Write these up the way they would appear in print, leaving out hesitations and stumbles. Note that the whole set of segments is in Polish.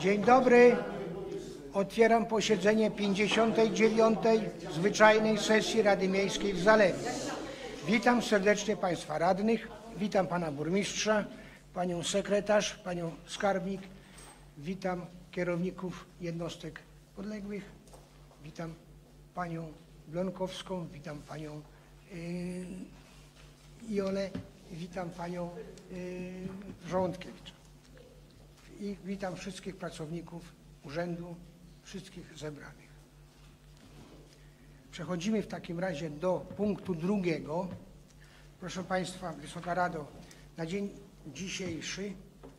Dzień dobry. Otwieram posiedzenie 59. zwyczajnej sesji Rady Miejskiej w Zalewie. Witam serdecznie Państwa radnych, witam Pana burmistrza, Panią sekretarz, Panią skarbnik, witam kierowników jednostek podległych, witam Panią Blonkowską, witam Panią Jolę, witam Panią Żołądkiewicz i witam wszystkich pracowników urzędu, wszystkich zebranych. Przechodzimy w takim razie do punktu drugiego. Proszę Państwa, Wysoka Rado, na dzień dzisiejszy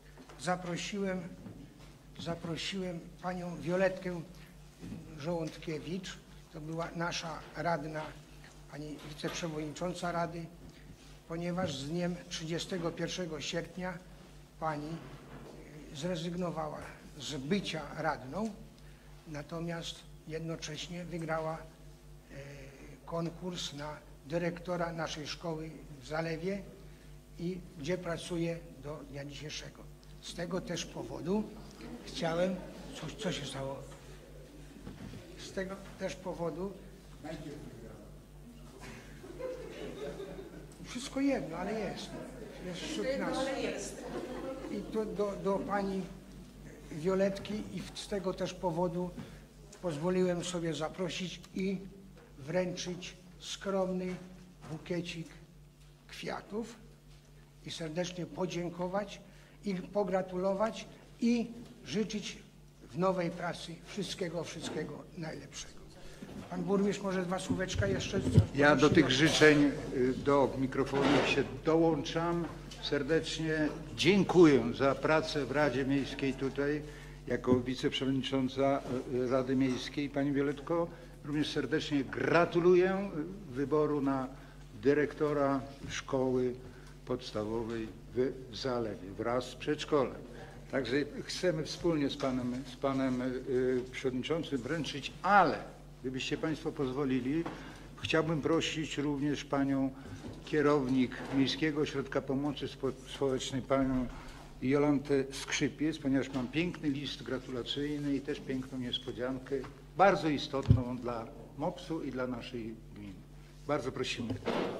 zaprosiłem Panią Violetkę Żołądkiewicz, to była nasza radna, Pani wiceprzewodnicząca Rady, ponieważ z dniem 31 sierpnia Pani zrezygnowała z bycia radną, natomiast jednocześnie wygrała konkurs na dyrektora naszej szkoły w Zalewie i gdzie pracuje do dnia dzisiejszego. Z tego też powodu chciałem... Co się stało? Z tego też powodu... Wszystko jedno, ale jest. Jest wśród nas. I to do Pani Violetki i z tego też powodu pozwoliłem sobie zaprosić i wręczyć skromny bukiecik kwiatów i serdecznie podziękować i pogratulować i życzyć w nowej pracy wszystkiego najlepszego. Pan burmistrz, może dwa słóweczka jeszcze? Ja do tych życzeń do mikrofonu się dołączam. Serdecznie dziękuję za pracę w Radzie Miejskiej tutaj, jako wiceprzewodnicząca Rady Miejskiej. Pani Violetko, również serdecznie gratuluję wyboru na dyrektora szkoły podstawowej w Zalewie wraz z przedszkolem. Także chcemy wspólnie z panem przewodniczącym wręczyć, ale gdybyście Państwo pozwolili, chciałbym prosić również Panią kierownik Miejskiego Ośrodka Pomocy Społecznej, Panią Jolantę Skrzypiec, ponieważ mam piękny list gratulacyjny i też piękną niespodziankę, bardzo istotną dla MOPS-u i dla naszej gminy. Bardzo prosimy.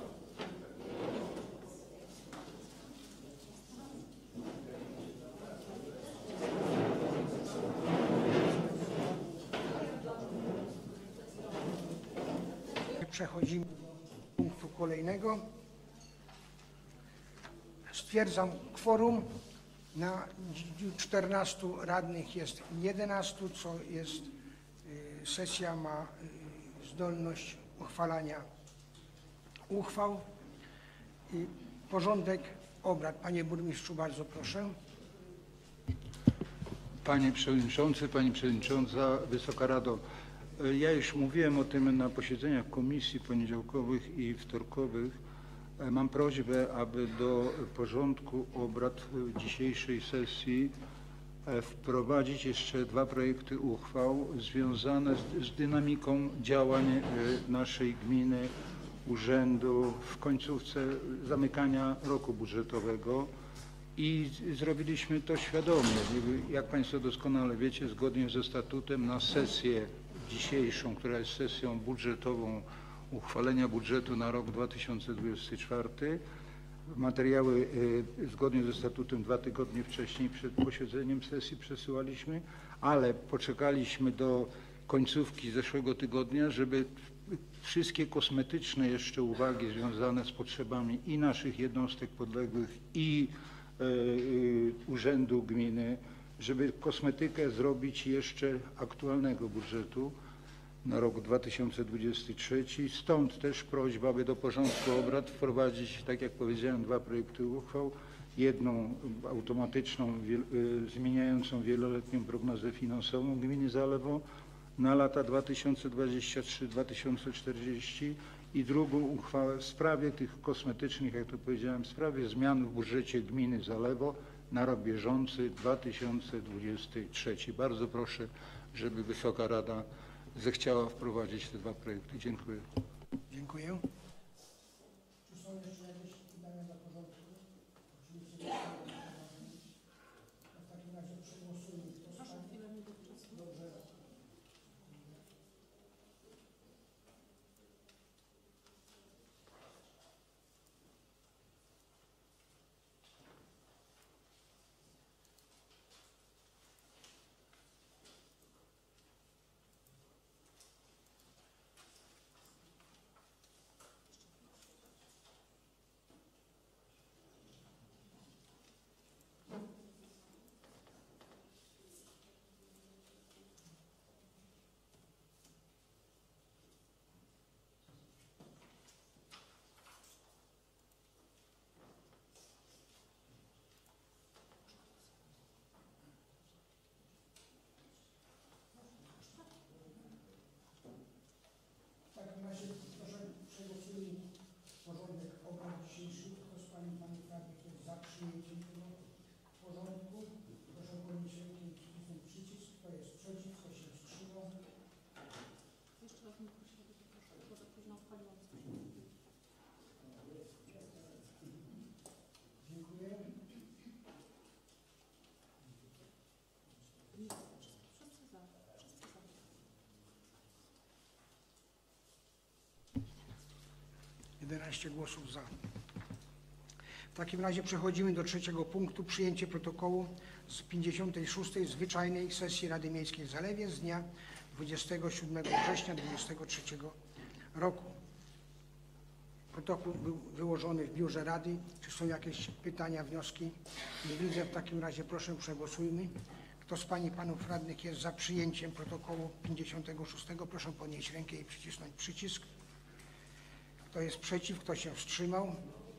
Przechodzimy do punktu kolejnego. Stwierdzam kworum. Na 14 radnych jest 11, co jest, sesja ma zdolność uchwalania uchwał. I porządek obrad. Panie burmistrzu, bardzo proszę. Panie Przewodniczący, Pani Przewodnicząca, Wysoka Rado. Ja już mówiłem o tym na posiedzeniach komisji poniedziałkowych i wtorkowych. Mam prośbę, aby do porządku obrad dzisiejszej sesji wprowadzić jeszcze dwa projekty uchwał związane z dynamiką działań naszej gminy, urzędu w końcówce zamykania roku budżetowego. I zrobiliśmy to świadomie. Jak Państwo doskonale wiecie, zgodnie ze statutem na sesję dzisiejszą, która jest sesją budżetową uchwalenia budżetu na rok 2024, materiały zgodnie ze statutem 2 tygodnie wcześniej przed posiedzeniem sesji przesyłaliśmy, ale poczekaliśmy do końcówki zeszłego tygodnia, żeby wszystkie kosmetyczne jeszcze uwagi związane z potrzebami i naszych jednostek podległych i urzędu gminy, żeby kosmetykę zrobić jeszcze aktualnego budżetu na rok 2023. Stąd też prośba, aby do porządku obrad wprowadzić, tak jak powiedziałem, dwa projekty uchwał. Jedną automatyczną, zmieniającą wieloletnią prognozę finansową gminy Zalewo na lata 2023-2040 i drugą uchwałę w sprawie tych kosmetycznych, jak to powiedziałem, w sprawie zmian w budżecie gminy Zalewo na rok bieżący 2023. Bardzo proszę, żeby Wysoka Rada zechciała wprowadzić te dwa projekty. Dziękuję. Dziękuję. Czy są jeszcze jakieś pytania do porządku? W takim razie przegłosujmy. 11 głosów za. W takim razie przechodzimy do trzeciego punktu. Przyjęcie protokołu z 56. zwyczajnej sesji Rady Miejskiej w Zalewie z dnia 27 września 2023 roku. Protokół był wyłożony w biurze Rady. Czy są jakieś pytania, wnioski? Nie widzę. W takim razie proszę, przegłosujmy. Kto z Pań i Panów Radnych jest za przyjęciem protokołu 56? Proszę podnieść rękę i przycisnąć przycisk. Kto jest przeciw? Kto się wstrzymał?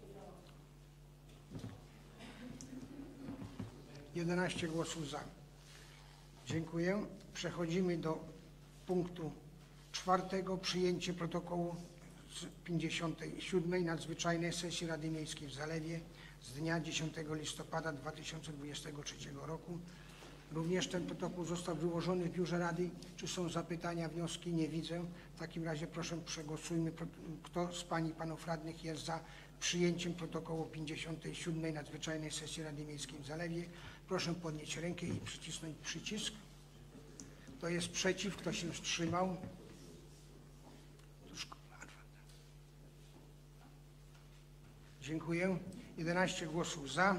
11 głosów za. Dziękuję. Przechodzimy do punktu 4. Przyjęcie protokołu z 57. nadzwyczajnej sesji Rady Miejskiej w Zalewie z dnia 10 listopada 2023 roku. Również ten protokół został wyłożony w biurze Rady. Czy są zapytania, wnioski? Nie widzę. W takim razie proszę, przegłosujmy. Kto z Pań i Panów Radnych jest za przyjęciem protokołu 57. nadzwyczajnej sesji Rady Miejskiej w Zalewie? Proszę podnieść rękę i przycisnąć przycisk. Kto jest przeciw? Kto się wstrzymał? Dziękuję. 11 głosów za.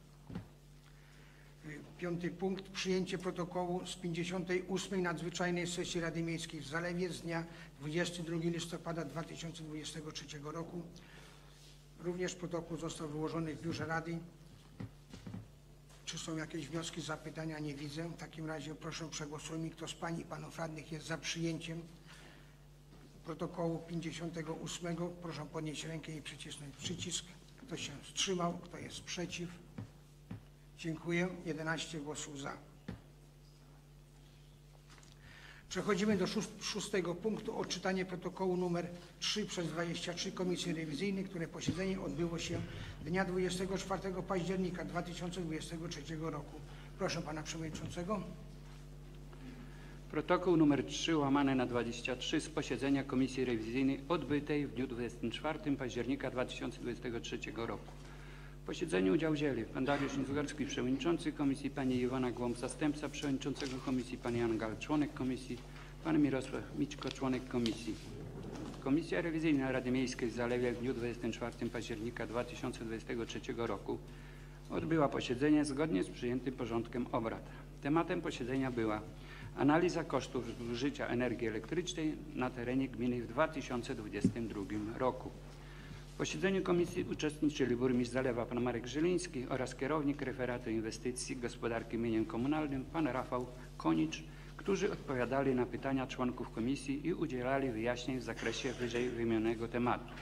5. punkt. Przyjęcie protokołu z 58. nadzwyczajnej sesji Rady Miejskiej w Zalewie z dnia 22 listopada 2023 roku. Również protokół został wyłożony w biurze Rady. Czy są jakieś wnioski, zapytania? Nie widzę. W takim razie proszę, przegłosujmy. Kto z Pań i Panów Radnych jest za przyjęciem protokołu 58? Proszę podnieść rękę i przycisnąć przycisk. Kto się wstrzymał? Kto jest przeciw? Dziękuję. 11 głosów za. Przechodzimy do 6. punktu. Odczytanie protokołu nr 3/23 Komisji Rewizyjnej, które posiedzenie odbyło się dnia 24 października 2023 roku. Proszę Pana Przewodniczącego. Protokół nr 3/23 z posiedzenia Komisji Rewizyjnej odbytej w dniu 24 października 2023 roku. W posiedzeniu udział wzięli pan Dariusz Niezgorski, przewodniczący komisji, pani Iwona Głąb, zastępca przewodniczącego komisji, pan Jan Gal, członek komisji, pan Mirosław Mićko, członek komisji. Komisja Rewizyjna Rady Miejskiej w Zalewie w dniu 24 października 2023 roku odbyła posiedzenie zgodnie z przyjętym porządkiem obrad. Tematem posiedzenia była analiza kosztów zużycia energii elektrycznej na terenie gminy w 2022 roku. W posiedzeniu komisji uczestniczyli burmistrz Zalewa pan Marek Żyliński oraz kierownik referatu inwestycji gospodarki mieniem komunalnym pan Rafał Konicz, którzy odpowiadali na pytania członków komisji i udzielali wyjaśnień w zakresie wyżej wymienionego tematu.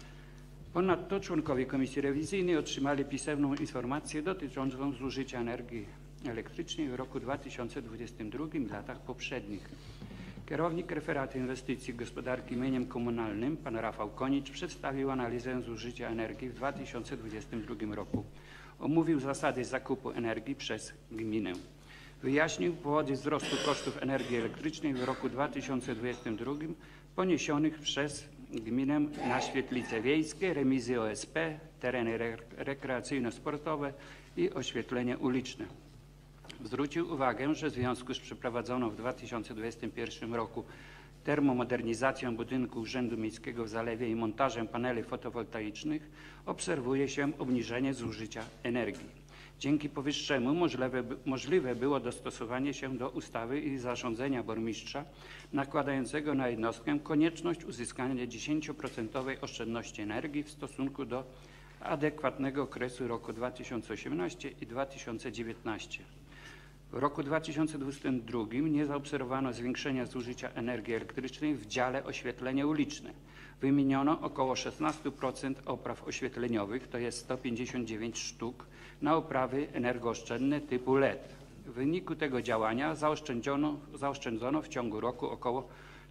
Ponadto członkowie komisji rewizyjnej otrzymali pisemną informację dotyczącą zużycia energii elektrycznej w roku 2022 i latach poprzednich. Kierownik referatu inwestycji gospodarki mieniem komunalnym pan Rafał Konicz przedstawił analizę zużycia energii w 2022 roku. Omówił zasady zakupu energii przez gminę. Wyjaśnił powody wzrostu kosztów energii elektrycznej w roku 2022 poniesionych przez gminę na świetlice wiejskie, remizy OSP, tereny rekreacyjno-sportowe i oświetlenie uliczne. Zwrócił uwagę, że w związku z przeprowadzoną w 2021 roku termomodernizacją budynku Urzędu Miejskiego w Zalewie i montażem paneli fotowoltaicznych obserwuje się obniżenie zużycia energii. Dzięki powyższemu możliwe było dostosowanie się do ustawy i zarządzenia burmistrza nakładającego na jednostkę konieczność uzyskania 10% oszczędności energii w stosunku do adekwatnego okresu roku 2018 i 2019. W roku 2022 nie zaobserwowano zwiększenia zużycia energii elektrycznej w dziale oświetlenie uliczne. Wymieniono około 16% opraw oświetleniowych, to jest 159 sztuk, na oprawy energooszczędne typu LED. W wyniku tego działania zaoszczędzono w ciągu roku około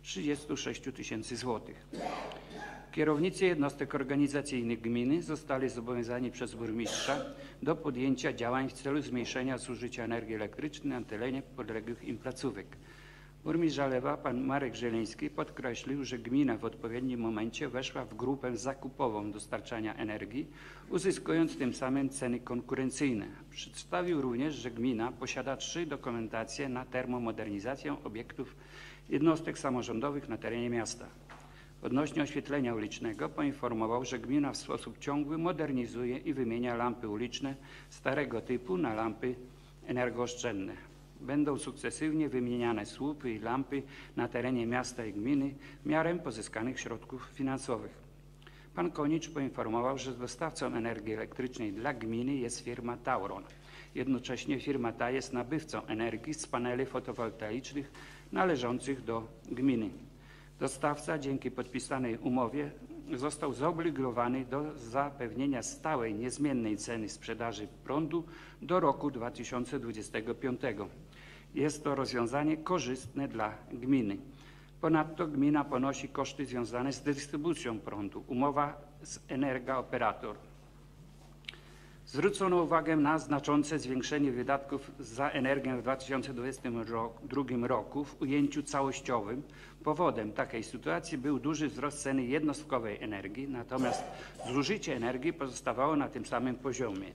36 tysięcy złotych. Kierownicy jednostek organizacyjnych gminy zostali zobowiązani przez burmistrza do podjęcia działań w celu zmniejszenia zużycia energii elektrycznej na terenie podległych im placówek. Burmistrz Zalewa pan Marek Żyliński podkreślił, że gmina w odpowiednim momencie weszła w grupę zakupową dostarczania energii, uzyskując tym samym ceny konkurencyjne. Przedstawił również, że gmina posiada 3 dokumentacje na termomodernizację obiektów jednostek samorządowych na terenie miasta. Odnośnie oświetlenia ulicznego poinformował, że gmina w sposób ciągły modernizuje i wymienia lampy uliczne starego typu na lampy energooszczędne. Będą sukcesywnie wymieniane słupy i lampy na terenie miasta i gminy miarem pozyskanych środków finansowych. Pan Konicz poinformował, że dostawcą energii elektrycznej dla gminy jest firma Tauron. Jednocześnie firma ta jest nabywcą energii z paneli fotowoltaicznych należących do gminy. Dostawca dzięki podpisanej umowie został zobligowany do zapewnienia stałej, niezmiennej ceny sprzedaży prądu do roku 2025. Jest to rozwiązanie korzystne dla gminy. Ponadto gmina ponosi koszty związane z dystrybucją prądu. Umowa z Energa-Operator. Zwrócono uwagę na znaczące zwiększenie wydatków za energię w 2022 roku w ujęciu całościowym. Powodem takiej sytuacji był duży wzrost ceny jednostkowej energii, natomiast zużycie energii pozostawało na tym samym poziomie.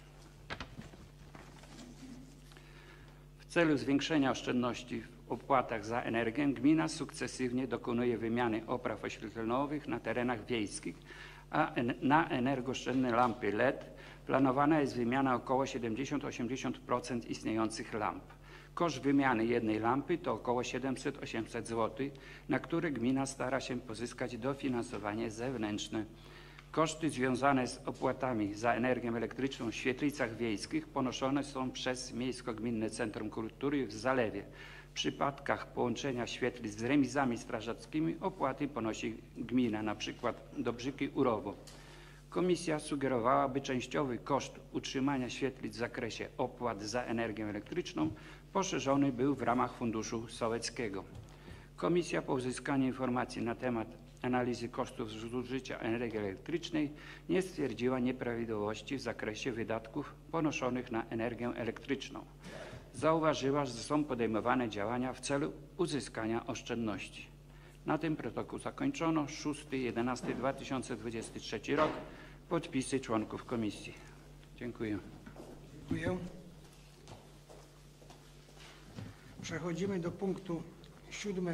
W celu zwiększenia oszczędności w opłatach za energię gmina sukcesywnie dokonuje wymiany opraw oświetleniowych na terenach wiejskich, a na energooszczędne lampy LED planowana jest wymiana około 70–80% istniejących lamp. Koszt wymiany jednej lampy to około 700–800 zł, na które gmina stara się pozyskać dofinansowanie zewnętrzne. Koszty związane z opłatami za energię elektryczną w świetlicach wiejskich ponoszone są przez Miejsko-Gminne Centrum Kultury w Zalewie. W przypadkach połączenia świetlic z remizami strażackimi opłaty ponosi gmina, np. Dobrzyki Urowo. Komisja sugerowała, by częściowy koszt utrzymania świetlic w zakresie opłat za energię elektryczną poszerzony był w ramach Funduszu Sołeckiego. Komisja po uzyskaniu informacji na temat analizy kosztów zużycia energii elektrycznej nie stwierdziła nieprawidłowości w zakresie wydatków ponoszonych na energię elektryczną. Zauważyła, że są podejmowane działania w celu uzyskania oszczędności. Na tym protokół zakończono. 6.11.2023 rok. Podpisy członków komisji. Dziękuję. Dziękuję. Przechodzimy do punktu 7.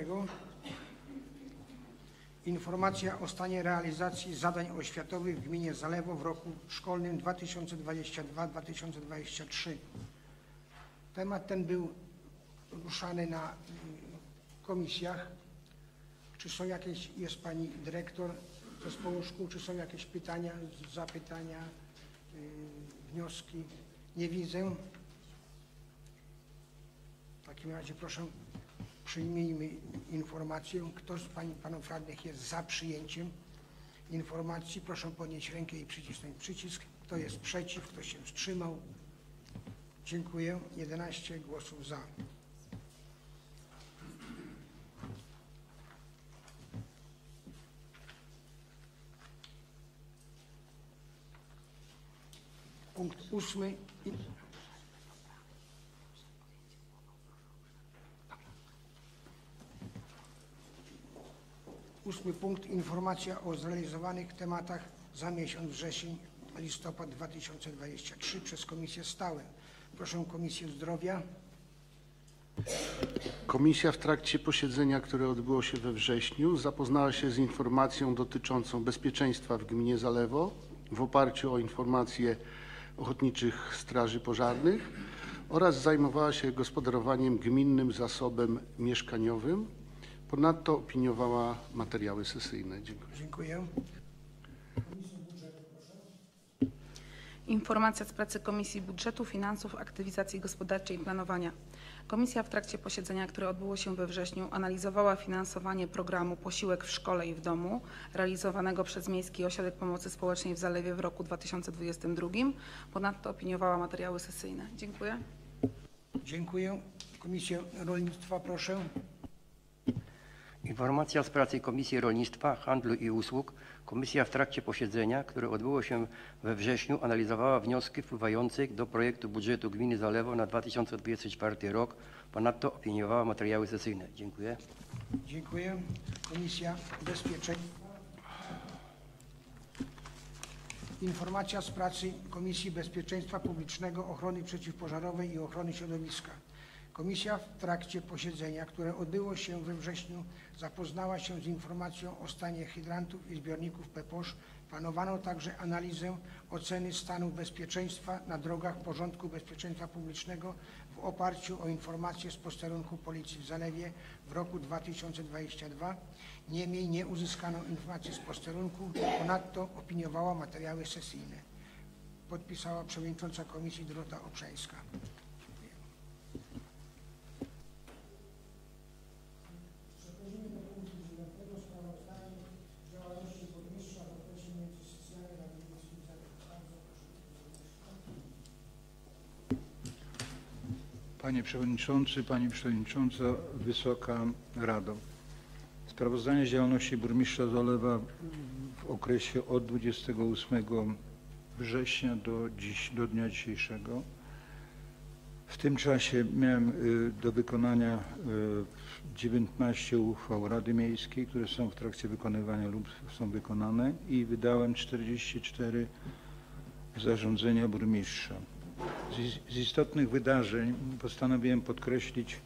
Informacja o stanie realizacji zadań oświatowych w gminie Zalewo w roku szkolnym 2022–2023. Temat ten był ruszany na komisjach. Czy są jakieś, jest pani dyrektor zespołu szkół, czy są jakieś pytania, zapytania, wnioski? Nie widzę. W takim razie proszę, przyjmijmy informację. Kto z pań i panów radnych jest za przyjęciem informacji? Proszę podnieść rękę i przycisnąć przycisk. Kto jest przeciw? Kto się wstrzymał? Dziękuję. 11 głosów za. Punkt 8. Ósmy punkt. Informacja o zrealizowanych tematach za miesiąc wrzesień-listopad 2023 przez Komisję Stałe. Proszę Komisję Zdrowia. Komisja w trakcie posiedzenia, które odbyło się we wrześniu, zapoznała się z informacją dotyczącą bezpieczeństwa w gminie Zalewo w oparciu o informacje Ochotniczych Straży Pożarnych oraz zajmowała się gospodarowaniem gminnym zasobem mieszkaniowym. Ponadto opiniowała materiały sesyjne. Dziękuję. Dziękuję. Informacja z pracy Komisji Budżetu, Finansów, Aktywizacji Gospodarczej i Planowania. Komisja w trakcie posiedzenia, które odbyło się we wrześniu, analizowała finansowanie programu Posiłek w szkole i w domu realizowanego przez Miejski Ośrodek Pomocy Społecznej w Zalewie w roku 2022. Ponadto opiniowała materiały sesyjne. Dziękuję. Dziękuję. Komisję Rolnictwa, proszę. Informacja z pracy Komisji Rolnictwa, Handlu i Usług. Komisja w trakcie posiedzenia, które odbyło się we wrześniu, analizowała wnioski wpływające do projektu budżetu gminy Zalewo na 2024 rok. Ponadto opiniowała materiały sesyjne. Dziękuję. Dziękuję. Komisja Bezpieczeństwa. Informacja z pracy Komisji Bezpieczeństwa Publicznego, Ochrony Przeciwpożarowej i Ochrony Środowiska. Komisja w trakcie posiedzenia, które odbyło się we wrześniu, zapoznała się z informacją o stanie hydrantów i zbiorników PEPOSZ. Planowano także analizę oceny stanu bezpieczeństwa na drogach, porządku bezpieczeństwa publicznego w oparciu o informacje z posterunku Policji w Zalewie w roku 2022. Niemniej nie uzyskano informacji z posterunku, ponadto opiniowała materiały sesyjne. Podpisała przewodnicząca komisji Dorota Obszańska. Panie Przewodniczący, Pani Przewodnicząca, Wysoka Rado. Sprawozdanie z działalności burmistrza Zalewa w okresie od 28 września do dnia dzisiejszego. W tym czasie miałem do wykonania 19 uchwał Rady Miejskiej, które są w trakcie wykonywania lub są wykonane, i wydałem 44 zarządzenia burmistrza. Z istotnych wydarzeń postanowiłem podkreślić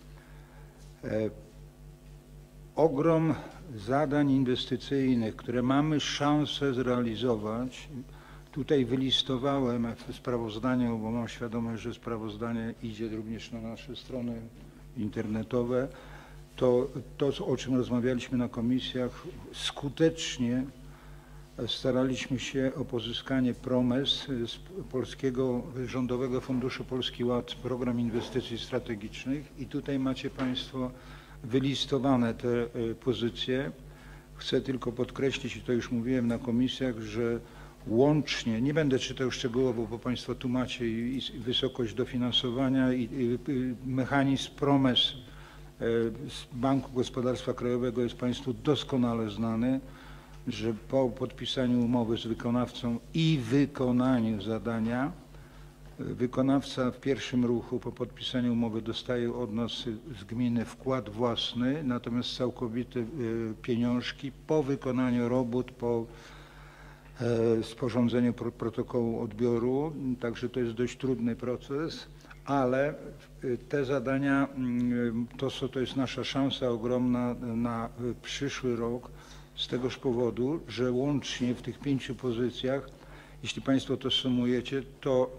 ogrom zadań inwestycyjnych, które mamy szansę zrealizować. Tutaj wylistowałem w sprawozdaniu, bo mam świadomość, że sprawozdanie idzie również na nasze strony internetowe. To, o czym rozmawialiśmy na komisjach, skutecznie staraliśmy się o pozyskanie PROMES z Polskiego Rządowego Funduszu Polski Ład, Program Inwestycji Strategicznych, i tutaj macie Państwo wylistowane te pozycje. Chcę tylko podkreślić, i to już mówiłem na komisjach, że łącznie, nie będę czytał szczegółowo, bo Państwo tu macie i wysokość dofinansowania i mechanizm PROMES z Banku Gospodarstwa Krajowego jest Państwu doskonale znany, że po podpisaniu umowy z wykonawcą i wykonaniu zadania, wykonawca w pierwszym ruchu po podpisaniu umowy dostaje od nas z gminy wkład własny, natomiast całkowite pieniążki po wykonaniu robót, po sporządzeniu protokołu odbioru. Także to jest dość trudny proces, ale te zadania to jest nasza szansa ogromna na przyszły rok, z tegoż powodu, że łącznie w tych 5 pozycjach, jeśli Państwo to sumujecie, to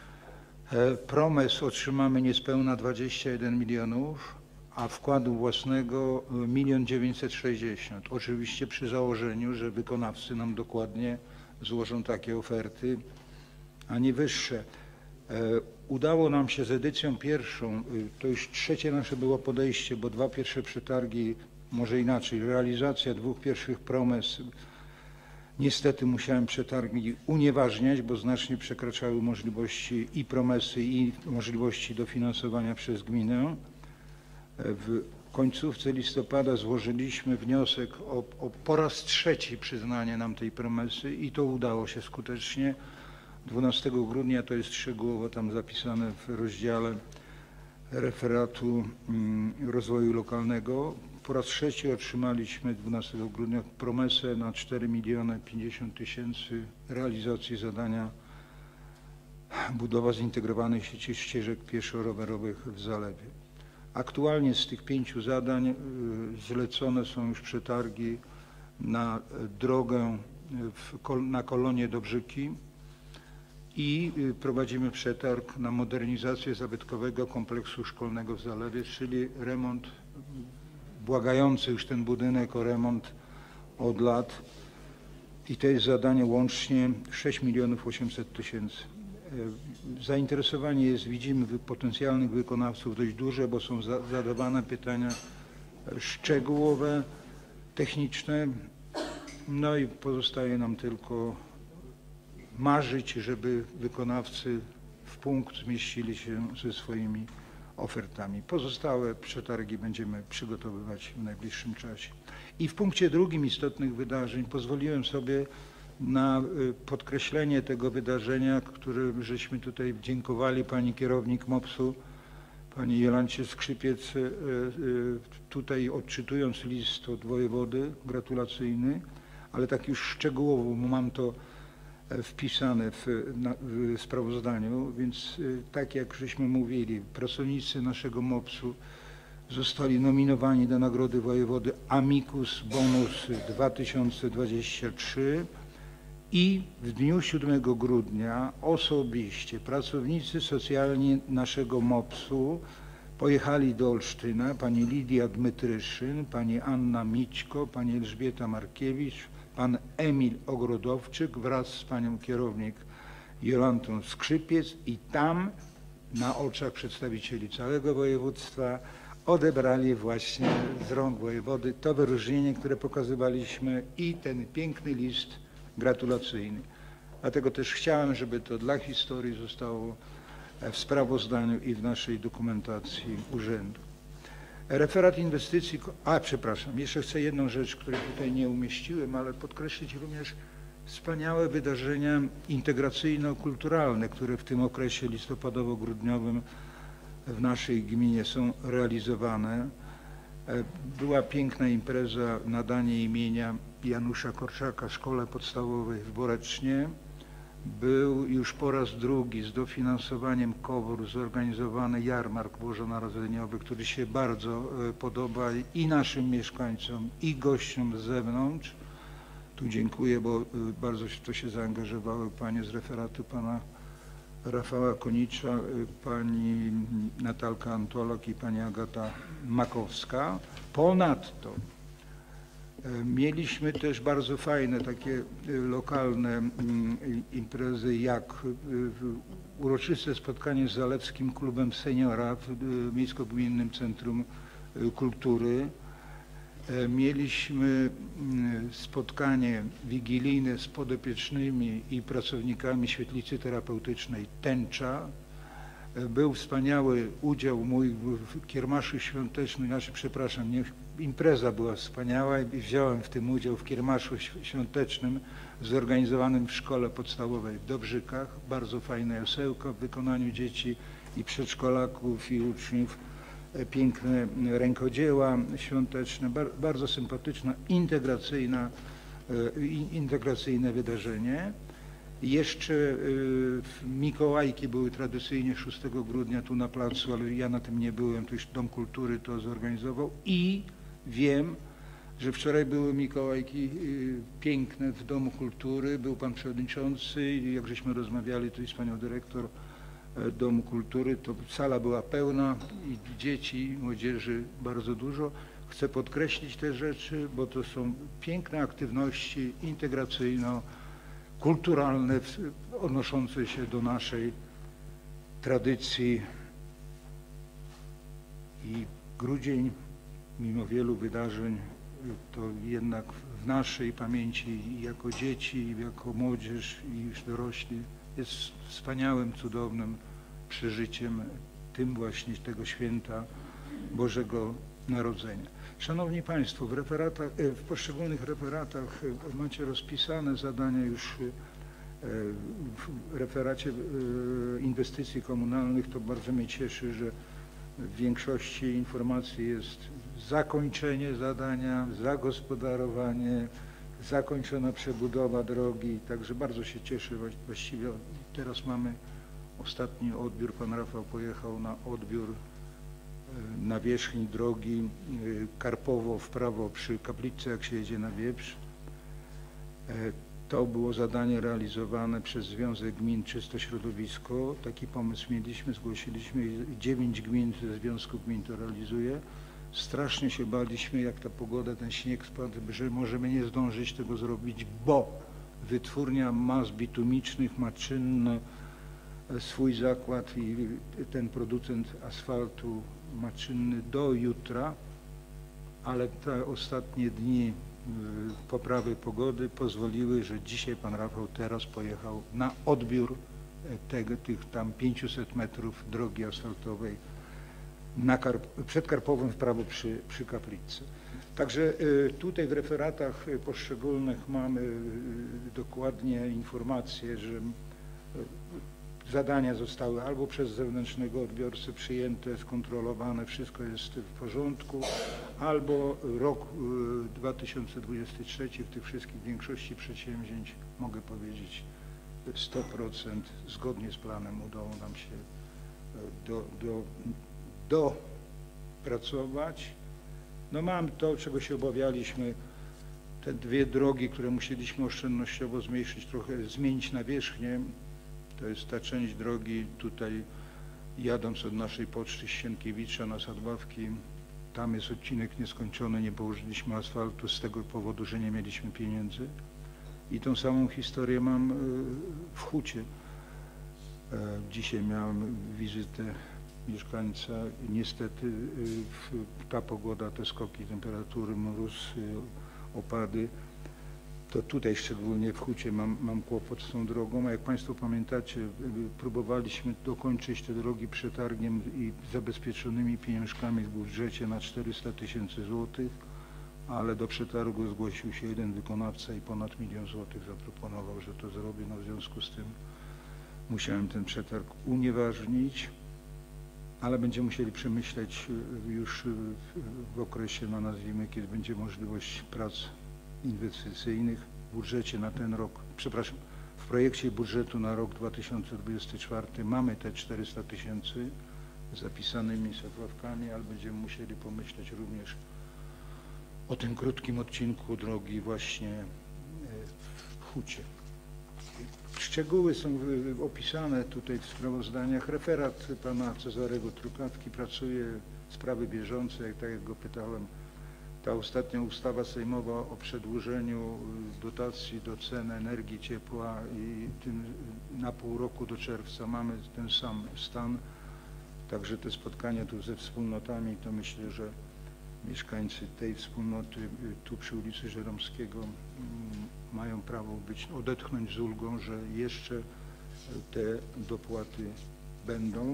PROMES otrzymamy niespełna 21 milionów, a wkładu własnego 1 960 000. Oczywiście przy założeniu, że wykonawcy nam dokładnie złożą takie oferty, a nie wyższe. Udało nam się z edycją pierwszą, to już trzecie nasze było podejście, bo 2 pierwsze przetargi, może inaczej, realizacja 2 pierwszych PROMES, niestety musiałem przetargi unieważniać, bo znacznie przekraczały możliwości i PROMESy, i możliwości dofinansowania przez gminę. W końcówce listopada złożyliśmy wniosek o po raz trzeci przyznanie nam tej PROMESy i to udało się skutecznie. 12 grudnia, to jest szczegółowo tam zapisane w rozdziale referatu rozwoju lokalnego. Po raz trzeci otrzymaliśmy 12 grudnia PROMESę na 4 050 000 realizacji zadania budowa zintegrowanej sieci ścieżek pieszo-rowerowych w Zalewie. Aktualnie z tych 5 zadań zlecone są już przetargi na drogę na Kolonie Dobrzyki i prowadzimy przetarg na modernizację zabytkowego kompleksu szkolnego w Zalewie, czyli remont, błagający już ten budynek o remont od lat, i to jest zadanie łącznie 6 800 000. Zainteresowanie jest, widzimy, potencjalnych wykonawców dość duże, bo są zadawane pytania szczegółowe, techniczne, no i pozostaje nam tylko marzyć, żeby wykonawcy w punkt zmieścili się ze swoimi ofertami. Pozostałe przetargi będziemy przygotowywać w najbliższym czasie. I w punkcie drugim istotnych wydarzeń pozwoliłem sobie na podkreślenie tego wydarzenia, którym żeśmy tutaj dziękowali pani kierownik MOPS-u, pani Jolancie Skrzypiec, tutaj odczytując list od wojewody gratulacyjny, ale tak już szczegółowo, bo mam to wpisane w sprawozdaniu, więc tak jak żeśmy mówili, pracownicy naszego MOPS-u zostali nominowani do Nagrody Wojewody Amicus Bonus 2023 i w dniu 7 grudnia osobiście pracownicy socjalni naszego MOPS-u pojechali do Olsztyna, pani Lidia Dmytryszyn, pani Anna Mićko, pani Elżbieta Markiewicz, pan Emil Ogrodowczyk wraz z panią kierownik Jolantą Skrzypiec i tam na oczach przedstawicieli całego województwa odebrali właśnie z rąk wojewody to wyróżnienie, które pokazywaliśmy i ten piękny list gratulacyjny. Dlatego też chciałem, żeby to dla historii zostało w sprawozdaniu i w naszej dokumentacji urzędu. Referat inwestycji, przepraszam, jeszcze chcę jedną rzecz, której tutaj nie umieściłem, ale podkreślić również wspaniałe wydarzenia integracyjno-kulturalne, które w tym okresie listopadowo-grudniowym w naszej gminie są realizowane. Była piękna impreza nadanie imienia Janusza Korczaka Szkole Podstawowej w Borecznie. Był już po raz drugi z dofinansowaniem KOWR zorganizowany jarmark bożonarodzeniowy, który się bardzo podoba i naszym mieszkańcom, i gościom z zewnątrz. Tu dziękuję, bo bardzo w to się zaangażowały panie z referatu pana Rafała Konicza, pani Natalka Antolak i pani Agata Makowska. Ponadto mieliśmy też bardzo fajne takie lokalne imprezy, jak uroczyste spotkanie z Zalewskim Klubem Seniora w Miejsko-Gminnym Centrum Kultury. Mieliśmy spotkanie wigilijne z podopiecznymi i pracownikami świetlicy terapeutycznej Tęcza. Był wspaniały udział mój w kiermaszu świątecznym, impreza była wspaniała i wziąłem w tym udział w kiermaszu świątecznym zorganizowanym w szkole podstawowej w Dobrzykach. Bardzo fajne jasełko w wykonaniu dzieci i przedszkolaków i uczniów. Piękne rękodzieła świąteczne, bardzo sympatyczne, integracyjne wydarzenie. Jeszcze Mikołajki były tradycyjnie 6 grudnia tu na placu, ale ja na tym nie byłem, to już Dom Kultury to zorganizował i wiem, że wczoraj były Mikołajki piękne w Domu Kultury, był pan przewodniczący i jak żeśmy rozmawiali tu z panią dyrektor Domu Kultury, to sala była pełna i dzieci, i młodzieży bardzo dużo. Chcę podkreślić te rzeczy, bo to są piękne aktywności integracyjno-kulturalne odnoszące się do naszej tradycji. I grudzień, mimo wielu wydarzeń, to jednak w naszej pamięci jako dzieci, i jako młodzież i już dorośli jest wspaniałym, cudownym przeżyciem tym właśnie tego święta Bożego Narodzenia. Szanowni Państwo, w poszczególnych referatach macie rozpisane zadania już w referacie inwestycji komunalnych. To bardzo mnie cieszy, że w większości informacji jest zakończenie zadania, zagospodarowanie, zakończona przebudowa drogi, także bardzo się cieszę. Właściwie teraz mamy ostatni odbiór, pan Rafał pojechał na odbiór nawierzchni drogi Karpowo w prawo przy kaplicy, jak się jedzie na Wieprz. To było zadanie realizowane przez Związek Gmin Czyste Środowisko. Taki pomysł mieliśmy, zgłosiliśmy i 9 gmin ze Związku Gmin to realizuje. Strasznie się baliśmy, jak ta pogoda, ten śnieg spadł, że możemy nie zdążyć tego zrobić, bo wytwórnia mas bitumicznych ma czynny swój zakład i ten producent asfaltu ma czynny do jutra, ale te ostatnie dni poprawy pogody pozwoliły, że dzisiaj pan Rafał teraz pojechał na odbiór tych tam 500 metrów drogi asfaltowej przed Karpowem w prawo przy kaplicy. Także tutaj w referatach poszczególnych mamy dokładnie informacje, że zadania zostały albo przez zewnętrznego odbiorcę przyjęte, skontrolowane, wszystko jest w porządku, albo rok 2023 w tych wszystkich większości przedsięwzięć, mogę powiedzieć, 100% zgodnie z planem udało nam się dopracować. No mam to, czego się obawialiśmy, te dwie drogi, które musieliśmy oszczędnościowo zmniejszyć, trochę zmienić nawierzchnię. To jest ta część drogi tutaj, jadąc od naszej poczty Sienkiewicza na Sadławki. Tam jest odcinek nieskończony, nie położyliśmy asfaltu z tego powodu, że nie mieliśmy pieniędzy. I tą samą historię mam w Hucie. Dzisiaj miałem wizytę mieszkańca i niestety ta pogoda, te skoki temperatury, mróz, opady, to tutaj szczególnie w Hucie mam kłopot z tą drogą, a jak Państwo pamiętacie, próbowaliśmy dokończyć te drogi przetargiem i zabezpieczonymi pieniążkami w budżecie na 400 000 złotych, ale do przetargu zgłosił się jeden wykonawca i ponad 1 000 000 złotych zaproponował, że to zrobi, no w związku z tym musiałem ten przetarg unieważnić, ale będziemy musieli przemyśleć już w okresie, no nazwijmy, kiedy będzie możliwość prac inwestycyjnych w budżecie na ten rok, przepraszam, w projekcie budżetu na rok 2024 mamy te 400 000 zapisanymi Sadławkami, ale będziemy musieli pomyśleć również o tym krótkim odcinku drogi właśnie w Hucie. Szczegóły są opisane tutaj w sprawozdaniach. Referat pana Cezarego Trukawki pracuje sprawy bieżące, tak jak go pytałem. Ta ostatnia ustawa sejmowa o przedłużeniu dotacji do cen energii, ciepła i tym na pół roku do czerwca mamy ten sam stan. Także te spotkania tu ze wspólnotami, to myślę, że mieszkańcy tej wspólnoty tu przy ulicy Żeromskiego mają prawo odetchnąć z ulgą, że jeszcze te dopłaty będą.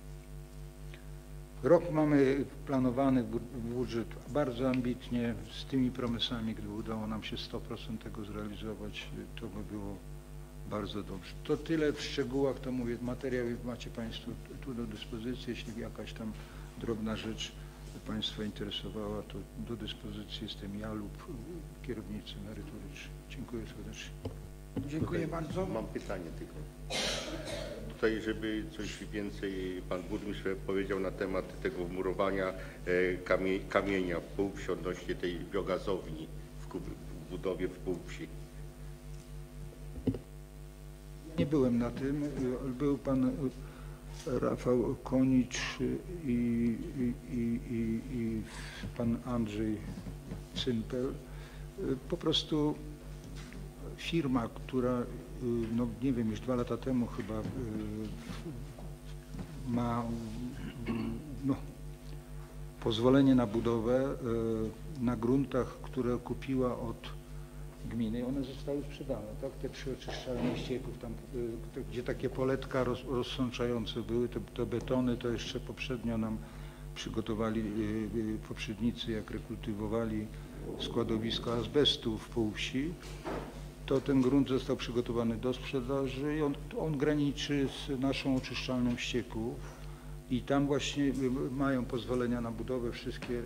Rok mamy planowany budżet bardzo ambitnie, z tymi promesami, gdyby udało nam się 100% tego zrealizować, to by było bardzo dobrze. To tyle w szczegółach, to mówię, materiały macie Państwo tu do dyspozycji, jeśli jakaś tam drobna rzecz Państwa interesowała, to do dyspozycji jestem ja lub kierownicy merytoryczni. Dziękuję serdecznie. Dziękuję bardzo. Mam pytanie tylko. Tutaj, żeby coś więcej Pan Burmistrz powiedział na temat tego wmurowania kamienia w Półwsi odnośnie tej biogazowni w budowie w Półwsi. Nie byłem na tym, był Pan Rafał Konicz i Pan Andrzej Cympel. Po prostu firma, która, no nie wiem, już 2 lata temu chyba ma pozwolenie na budowę na gruntach, które kupiła od gminy. One zostały sprzedane, tak? Te 3 oczyszczalnie ścieków, tam, gdzie takie poletka rozsączające były, te betony, to jeszcze poprzednio nam przygotowali poprzednicy, jak rekultywowali składowisko azbestu w Półwsi. To ten grunt został przygotowany do sprzedaży i on graniczy z naszą oczyszczalnią ścieków i tam właśnie mają pozwolenia na budowę, wszystkie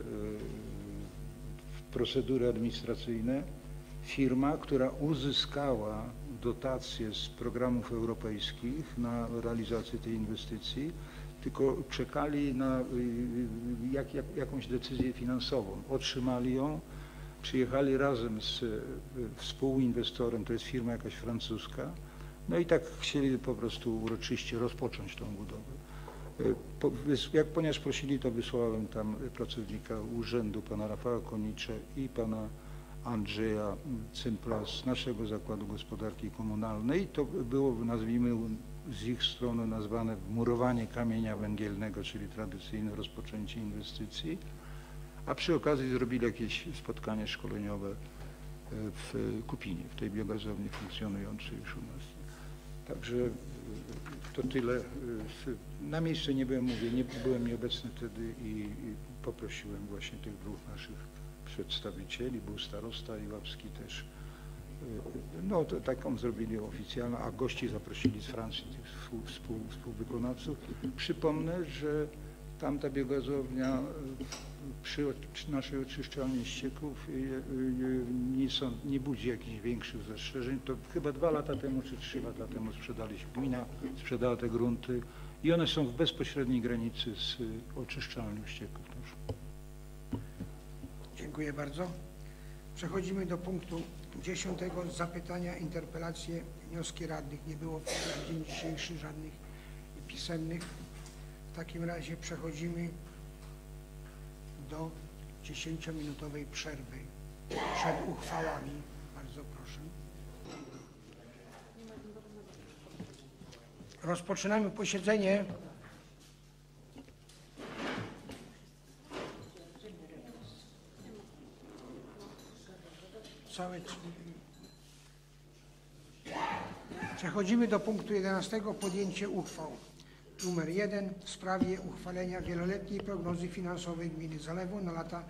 procedury administracyjne. Firma, która uzyskała dotacje z programów europejskich na realizację tej inwestycji, tylko czekali na jakąś decyzję finansową. Otrzymali ją, przyjechali razem z współinwestorem, to jest firma jakaś francuska, no i tak chcieli po prostu uroczyście rozpocząć tą budowę. Ponieważ prosili, to wysłałem tam pracownika urzędu, pana Rafała Konicza i pana Andrzeja Cympla z naszego Zakładu Gospodarki Komunalnej. To było, nazwijmy, z ich strony nazwane wmurowanie kamienia węgielnego, czyli tradycyjne rozpoczęcie inwestycji, a przy okazji zrobili jakieś spotkanie szkoleniowe w Kupinie, w tej biogazowni funkcjonującej już u nas. Także to tyle. Na miejscu nie byłem, mówię, nie byłem nieobecny wtedy i poprosiłem właśnie tych 2 naszych przedstawicieli, był starosta Iławski też. No to taką zrobili oficjalną, a gości zaprosili z Francji tych współwykonawców. Przypomnę, że tamta biogazownia przy naszej oczyszczalni ścieków nie budzi jakichś większych zastrzeżeń. To chyba 2 lata temu czy 3 lata temu gmina sprzedała te grunty i one są w bezpośredniej granicy z oczyszczalnią ścieków. Dziękuję bardzo. Przechodzimy do punktu 10. Zapytania, interpelacje, wnioski radnych. Nie było w dzień dzisiejszy żadnych pisemnych. W takim razie przechodzimy do 10-minutowej przerwy przed uchwałami. Bardzo proszę. Rozpoczynamy posiedzenie. Przechodzimy do punktu 11. Podjęcie uchwał. Numer 1 w sprawie uchwalenia wieloletniej prognozy finansowej gminy Zalewo na lata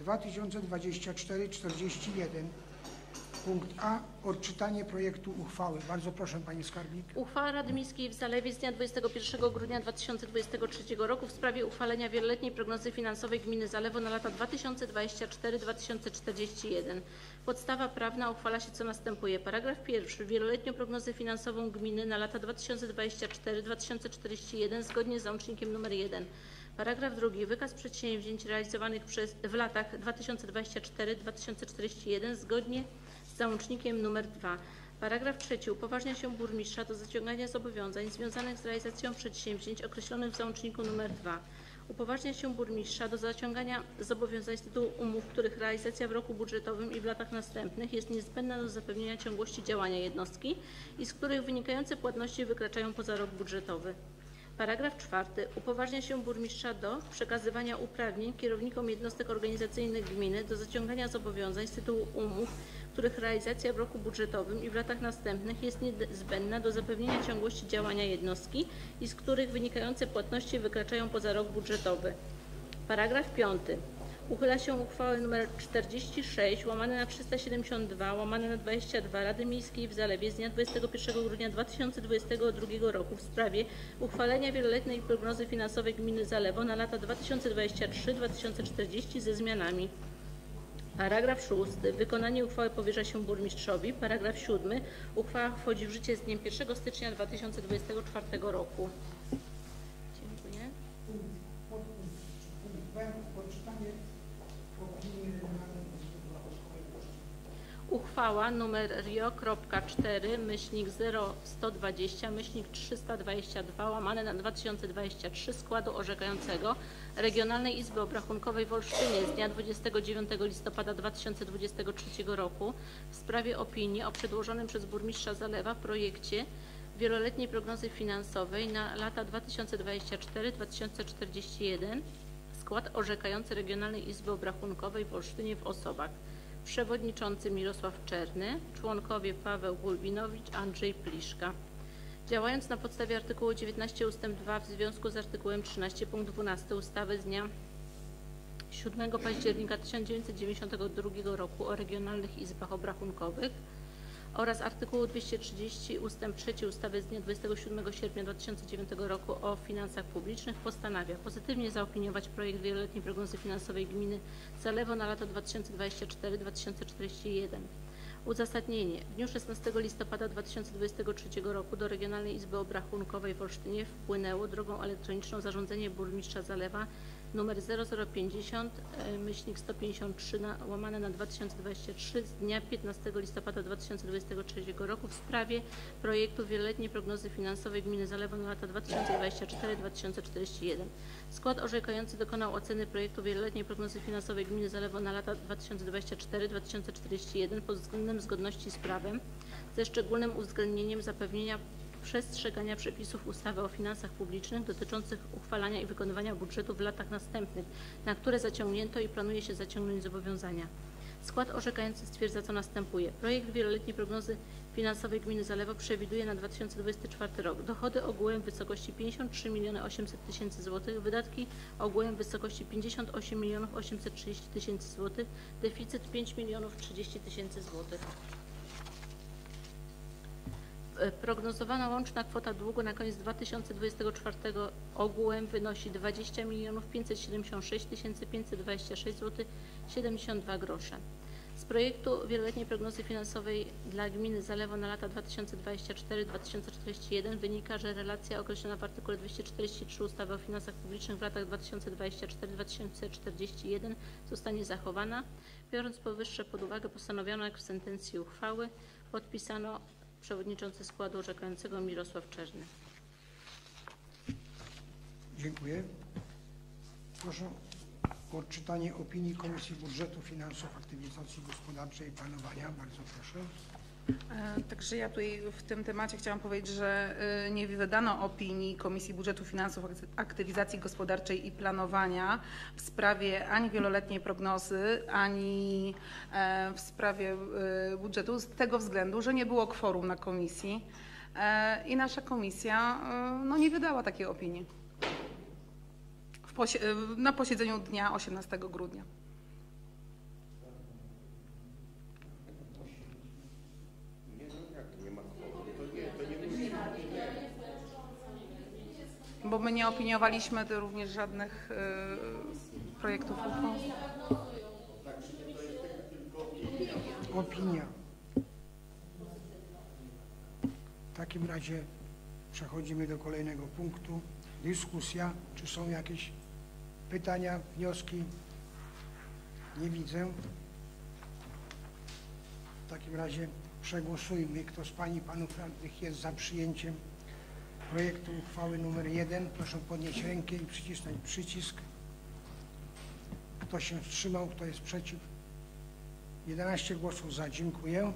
2024-41. Punkt A. Odczytanie projektu uchwały. Bardzo proszę Pani Skarbnik. Uchwała Rady Miejskiej w Zalewie z dnia 21 grudnia 2023 roku w sprawie uchwalenia wieloletniej prognozy finansowej gminy Zalewo na lata 2024-2041. Podstawa prawna uchwala się co następuje. Paragraf 1. Wieloletnią prognozę finansową gminy na lata 2024-2041 zgodnie z załącznikiem nr 1. Paragraf 2. Wykaz przedsięwzięć realizowanych w latach 2024-2041 zgodnie z załącznikiem nr 2. Paragraf 3. Upoważnia się burmistrza do zaciągania zobowiązań związanych z realizacją przedsięwzięć określonych w załączniku nr 2. Upoważnia się burmistrza do zaciągania zobowiązań z tytułu umów, których realizacja w roku budżetowym i w latach następnych jest niezbędna do zapewnienia ciągłości działania jednostki i z których wynikające płatności wykraczają poza rok budżetowy. Paragraf 4. Upoważnia się burmistrza do przekazywania uprawnień kierownikom jednostek organizacyjnych gminy do zaciągania zobowiązań z tytułu umów, których realizacja w roku budżetowym i w latach następnych jest niezbędna do zapewnienia ciągłości działania jednostki i z których wynikające płatności wykraczają poza rok budżetowy. Paragraf 5. Uchyla się uchwałę nr 46/372/22 Rady Miejskiej w Zalewie z dnia 21 grudnia 2022 roku w sprawie uchwalenia wieloletniej prognozy finansowej gminy Zalewo na lata 2023-2040 ze zmianami. Paragraf 6. Wykonanie uchwały powierza się burmistrzowi. Paragraf 7. Uchwała wchodzi w życie z dniem 1 stycznia 2024 roku. Dziękuję. Uchwała nr RIO.4-0120-322/2023 składu orzekającego Regionalnej Izby Obrachunkowej w Olsztynie z dnia 29 listopada 2023 roku w sprawie opinii o przedłożonym przez burmistrza Zalewa projekcie wieloletniej prognozy finansowej na lata 2024-2041. Skład orzekający Regionalnej Izby Obrachunkowej w Olsztynie w osobach: przewodniczący Mirosław Czerny, członkowie Paweł Gulbinowicz, Andrzej Pliszka. Działając na podstawie artykułu 19 ust. 2 w związku z artykułem 13 punkt 12 ustawy z dnia 7 października 1992 roku o regionalnych izbach obrachunkowych oraz artykułu 230 ust. 3 ustawy z dnia 27 sierpnia 2009 roku o finansach publicznych postanawia pozytywnie zaopiniować projekt wieloletniej prognozy finansowej gminy Zalewo na lata 2024-2041. Uzasadnienie. W dniu 16 listopada 2023 roku do Regionalnej Izby Obrachunkowej w Olsztynie wpłynęło drogą elektroniczną zarządzenie burmistrza Zalewa nr 0050-153/2023 z dnia 15 listopada 2023 roku w sprawie projektu wieloletniej prognozy finansowej gminy Zalewo na lata 2024-2041. Skład orzekający dokonał oceny projektu wieloletniej prognozy finansowej gminy Zalewo na lata 2024-2041 pod względem zgodności z prawem, ze szczególnym uwzględnieniem zapewnienia przestrzegania przepisów ustawy o finansach publicznych dotyczących uchwalania i wykonywania budżetu w latach następnych, na które zaciągnięto i planuje się zaciągnąć zobowiązania. Skład orzekający stwierdza, co następuje. Projekt wieloletniej prognozy finansowej gminy Zalewo przewiduje na 2024 rok dochody ogółem w wysokości 53 800 000 zł, wydatki ogółem w wysokości 58 830 000 zł, deficyt 5 030 000 zł. Prognozowana łączna kwota długu na koniec 2024 ogółem wynosi 20 576 526 zł 72 grosze. Z projektu wieloletniej prognozy finansowej dla gminy Zalewo na lata 2024-2041 wynika, że relacja określona w artykule 243 ustawy o finansach publicznych w latach 2024-2041 zostanie zachowana. Biorąc powyższe pod uwagę, postanowiono, jak w sentencji uchwały podpisano przewodniczący składu orzekającego Mirosław Czerny. Dziękuję. Proszę o odczytanie opinii Komisji Budżetu, Finansów, Aktywizacji Gospodarczej i Planowania. Bardzo proszę. Także ja tutaj w tym temacie chciałam powiedzieć, że nie wydano opinii Komisji Budżetu, Finansów, Aktywizacji Gospodarczej i Planowania w sprawie ani wieloletniej prognozy, ani w sprawie budżetu z tego względu, że nie było kworum na komisji i nasza komisja nie wydała takiej opinii na posiedzeniu dnia 18 grudnia. Bo my nie opiniowaliśmy również żadnych projektów uchwał. Opinia. W takim razie przechodzimy do kolejnego punktu. Dyskusja. Czy są jakieś pytania, wnioski? Nie widzę. W takim razie przegłosujmy. Kto z Pań i Panów Radnych jest za przyjęciem projektu uchwały nr 1? Proszę podnieść rękę i przycisnąć przycisk. Kto się wstrzymał? Kto jest przeciw? 11 głosów za. Dziękuję.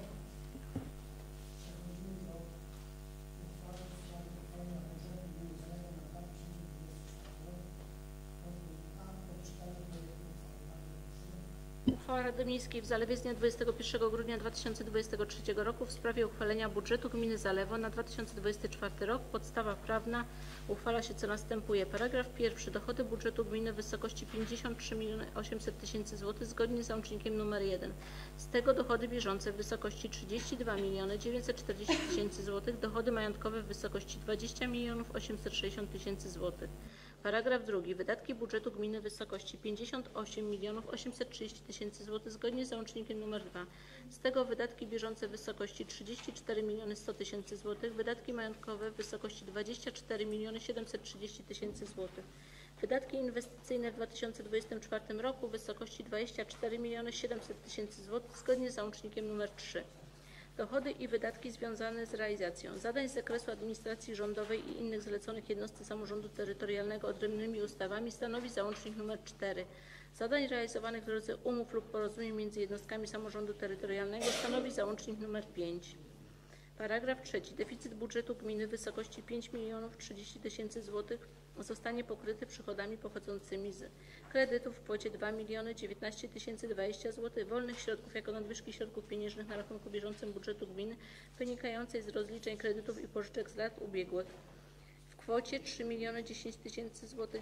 Uchwała Rady Miejskiej w Zalewie z dnia 21 grudnia 2023 roku w sprawie uchwalenia budżetu gminy Zalewo na 2024 rok. Podstawa prawna uchwala się co następuje. Paragraf 1. Dochody budżetu gminy w wysokości 53 800 000 zł zgodnie z załącznikiem nr 1. Z tego dochody bieżące w wysokości 32 940 000 zł. Dochody majątkowe w wysokości 20 860 000 zł. Paragraf 2. Wydatki budżetu gminy w wysokości 58 830 000 zł zgodnie z załącznikiem nr 2. Z tego wydatki bieżące w wysokości 34 100 000 zł, wydatki majątkowe w wysokości 24 730 000 zł. Wydatki inwestycyjne w 2024 roku w wysokości 24 700 000 zł zgodnie z załącznikiem nr 3. Dochody i wydatki związane z realizacją zadań z zakresu administracji rządowej i innych zleconych jednostce samorządu terytorialnego odrębnymi ustawami stanowi załącznik nr 4. Zadań realizowanych w drodze umów lub porozumień między jednostkami samorządu terytorialnego stanowi załącznik nr 5. Paragraf 3. Deficyt budżetu gminy w wysokości 5 030 000 zł zostanie pokryty przychodami pochodzącymi z kredytów w kwocie 2 019 020 zł, wolnych środków jako nadwyżki środków pieniężnych na rachunku bieżącym budżetu gminy wynikającej z rozliczeń kredytów i pożyczek z lat ubiegłych w kwocie 3 010 000 zł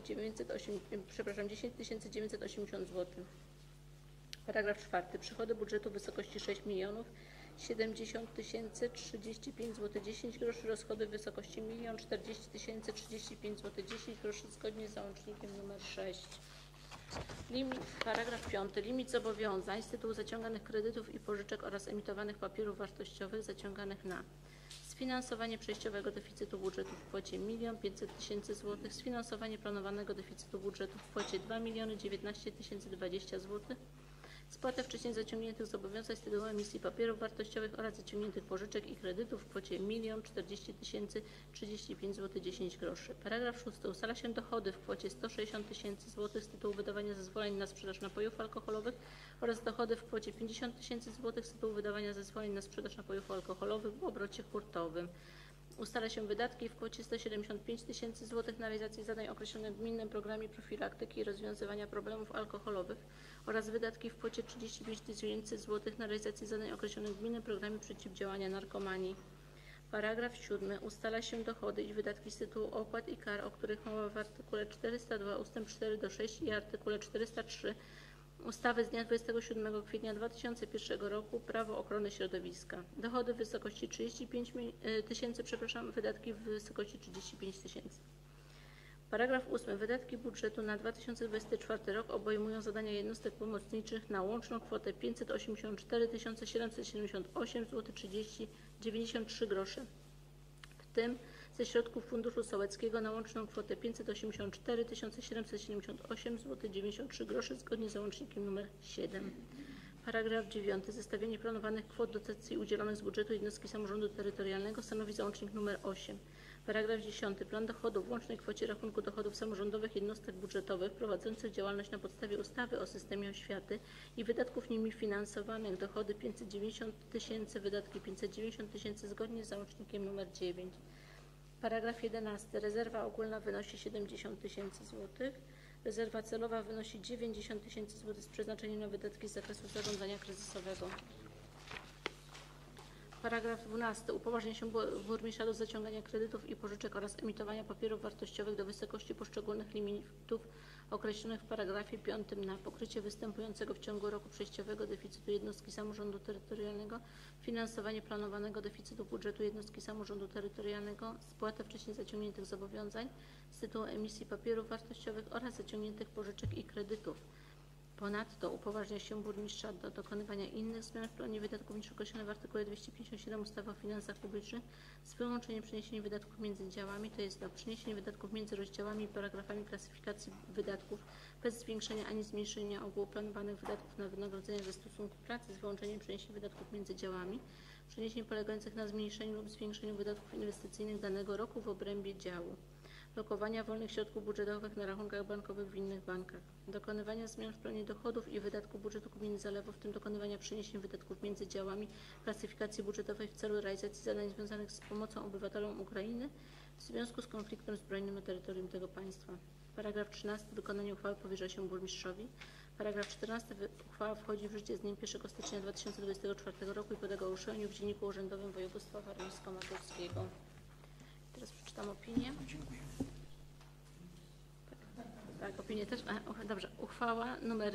10 980 zł. Paragraf 4. Przychody budżetu w wysokości 6 070 035 zł 10 groszy, rozchody w wysokości 1 040 035 zł 10 groszy zgodnie z załącznikiem nr 6. Paragraf 5. Limit zobowiązań z tytułu zaciąganych kredytów i pożyczek oraz emitowanych papierów wartościowych zaciąganych na sfinansowanie przejściowego deficytu budżetu w kwocie 1 500 000 zł, sfinansowanie planowanego deficytu budżetu w kwocie 2 019 020 zł, spłatę wcześniej zaciągniętych zobowiązań z tytułu emisji papierów wartościowych oraz zaciągniętych pożyczek i kredytów w kwocie 1 040 035 zł 10 groszy. Paragraf 6. Ustala się dochody w kwocie 160 000 zł z tytułu wydawania zezwoleń na sprzedaż napojów alkoholowych oraz dochody w kwocie 50 000 zł z tytułu wydawania zezwoleń na sprzedaż napojów alkoholowych w obrocie hurtowym. Ustala się wydatki w kwocie 175 000 zł na realizację zadań określonych w gminnym programie profilaktyki i rozwiązywania problemów alkoholowych oraz wydatki w kwocie 35 000 zł na realizację zadań określonych w gminnym programie przeciwdziałania narkomanii. Paragraf 7. Ustala się dochody i wydatki z tytułu opłat i kar, o których mowa w artykule 402 ust. 4 do 6 i artykule 403 ustawy z dnia 27 kwietnia 2001 roku Prawo ochrony środowiska. Dochody w wysokości 35 tysięcy, wydatki w wysokości 35 tysięcy. Paragraf 8. Wydatki budżetu na 2024 rok obejmują zadania jednostek pomocniczych na łączną kwotę 584 778 zł 93 grosze, w tym ze środków Funduszu Sołeckiego na łączną kwotę 584 778 zł 93 grosze zgodnie z załącznikiem nr 7. Paragraf 9. Zestawienie planowanych kwot dotacji udzielonych z budżetu jednostki samorządu terytorialnego stanowi załącznik nr 8. Paragraf 10. Plan dochodów w łącznej kwocie rachunku dochodów samorządowych jednostek budżetowych prowadzących działalność na podstawie ustawy o systemie oświaty i wydatków nimi finansowanych. Dochody 590 tysięcy, wydatki 590 tysięcy zgodnie z załącznikiem nr 9. Paragraf 11. Rezerwa ogólna wynosi 70 tysięcy złotych. Rezerwa celowa wynosi 90 tysięcy złotych z przeznaczeniem na wydatki z zakresu zarządzania kryzysowego. Paragraf 12. Upoważnia się burmistrza do zaciągania kredytów i pożyczek oraz emitowania papierów wartościowych do wysokości poszczególnych limitów określonych w paragrafie 5 na pokrycie występującego w ciągu roku przejściowego deficytu jednostki samorządu terytorialnego, finansowanie planowanego deficytu budżetu jednostki samorządu terytorialnego, spłatę wcześniej zaciągniętych zobowiązań z tytułu emisji papierów wartościowych oraz zaciągniętych pożyczek i kredytów. Ponadto upoważnia się burmistrza do dokonywania innych zmian w planie wydatków niż określone w artykule 257 ustawy o finansach publicznych z wyłączeniem przeniesienia wydatków między działami, to jest do przeniesienia wydatków między rozdziałami i paragrafami klasyfikacji wydatków bez zwiększenia ani zmniejszenia ogółu planowanych wydatków na wynagrodzenia ze stosunku pracy z wyłączeniem przeniesienia wydatków między działami, przeniesień polegających na zmniejszeniu lub zwiększeniu wydatków inwestycyjnych danego roku w obrębie działu. Lokowania wolnych środków budżetowych na rachunkach bankowych w innych bankach, dokonywania zmian w planie dochodów i wydatków budżetu gminy Zalewo, w tym dokonywania przeniesień wydatków między działami klasyfikacji budżetowej w celu realizacji zadań związanych z pomocą obywatelom Ukrainy w związku z konfliktem zbrojnym na terytorium tego państwa. Paragraf 13. Wykonanie uchwały powierza się burmistrzowi. Paragraf 14. Uchwała wchodzi w życie z dniem 1 stycznia 2024 roku i podlega ogłoszeniu w Dzienniku Urzędowym Województwa Warmińsko-Mazurskiego. Teraz przeczytam opinię. Dziękuję. Tak, opinię też. Dobrze. Uchwała nr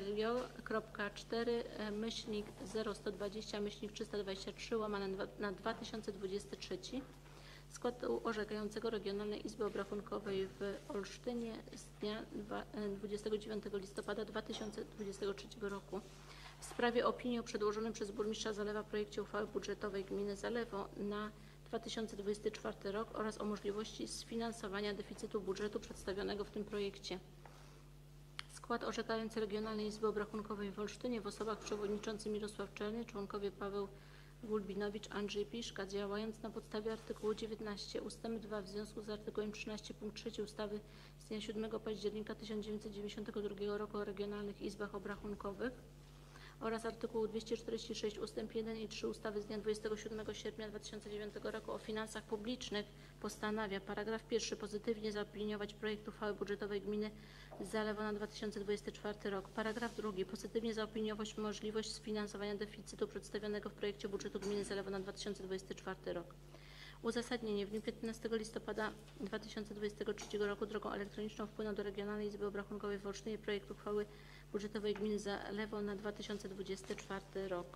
JO.4/0120/323 łamane na 2023 składu orzekającego Regionalnej Izby Obrachunkowej w Olsztynie z dnia 29 listopada 2023 roku w sprawie opinii o przedłożonym przez burmistrza Zalewa projekcie uchwały budżetowej gminy Zalewo na 2024 rok oraz o możliwości sfinansowania deficytu budżetu przedstawionego w tym projekcie. Skład orzekający Regionalnej Izby Obrachunkowej w Olsztynie w osobach przewodniczący Mirosław Czerny, członkowie Paweł Gulbinowicz, Andrzej Piszka, działając na podstawie artykułu 19 ust. 2 w związku z artykułem 13 punkt 3 ustawy z dnia 7 października 1992 roku o regionalnych izbach obrachunkowych oraz artykułu 246 ust. 1 i 3 ustawy z dnia 27 sierpnia 2009 roku o finansach publicznych postanawia paragraf 1 pozytywnie zaopiniować projekt uchwały budżetowej gminy Zalewo na 2024 rok. Paragraf 2 pozytywnie zaopiniować możliwość sfinansowania deficytu przedstawionego w projekcie budżetu gminy Zalewo na 2024 rok. Uzasadnienie. W dniu 15 listopada 2023 roku drogą elektroniczną wpłynął do Regionalnej Izby Obrachunkowej w Olsztynie projekt uchwały budżetowej gminy Zalewo na 2024 rok.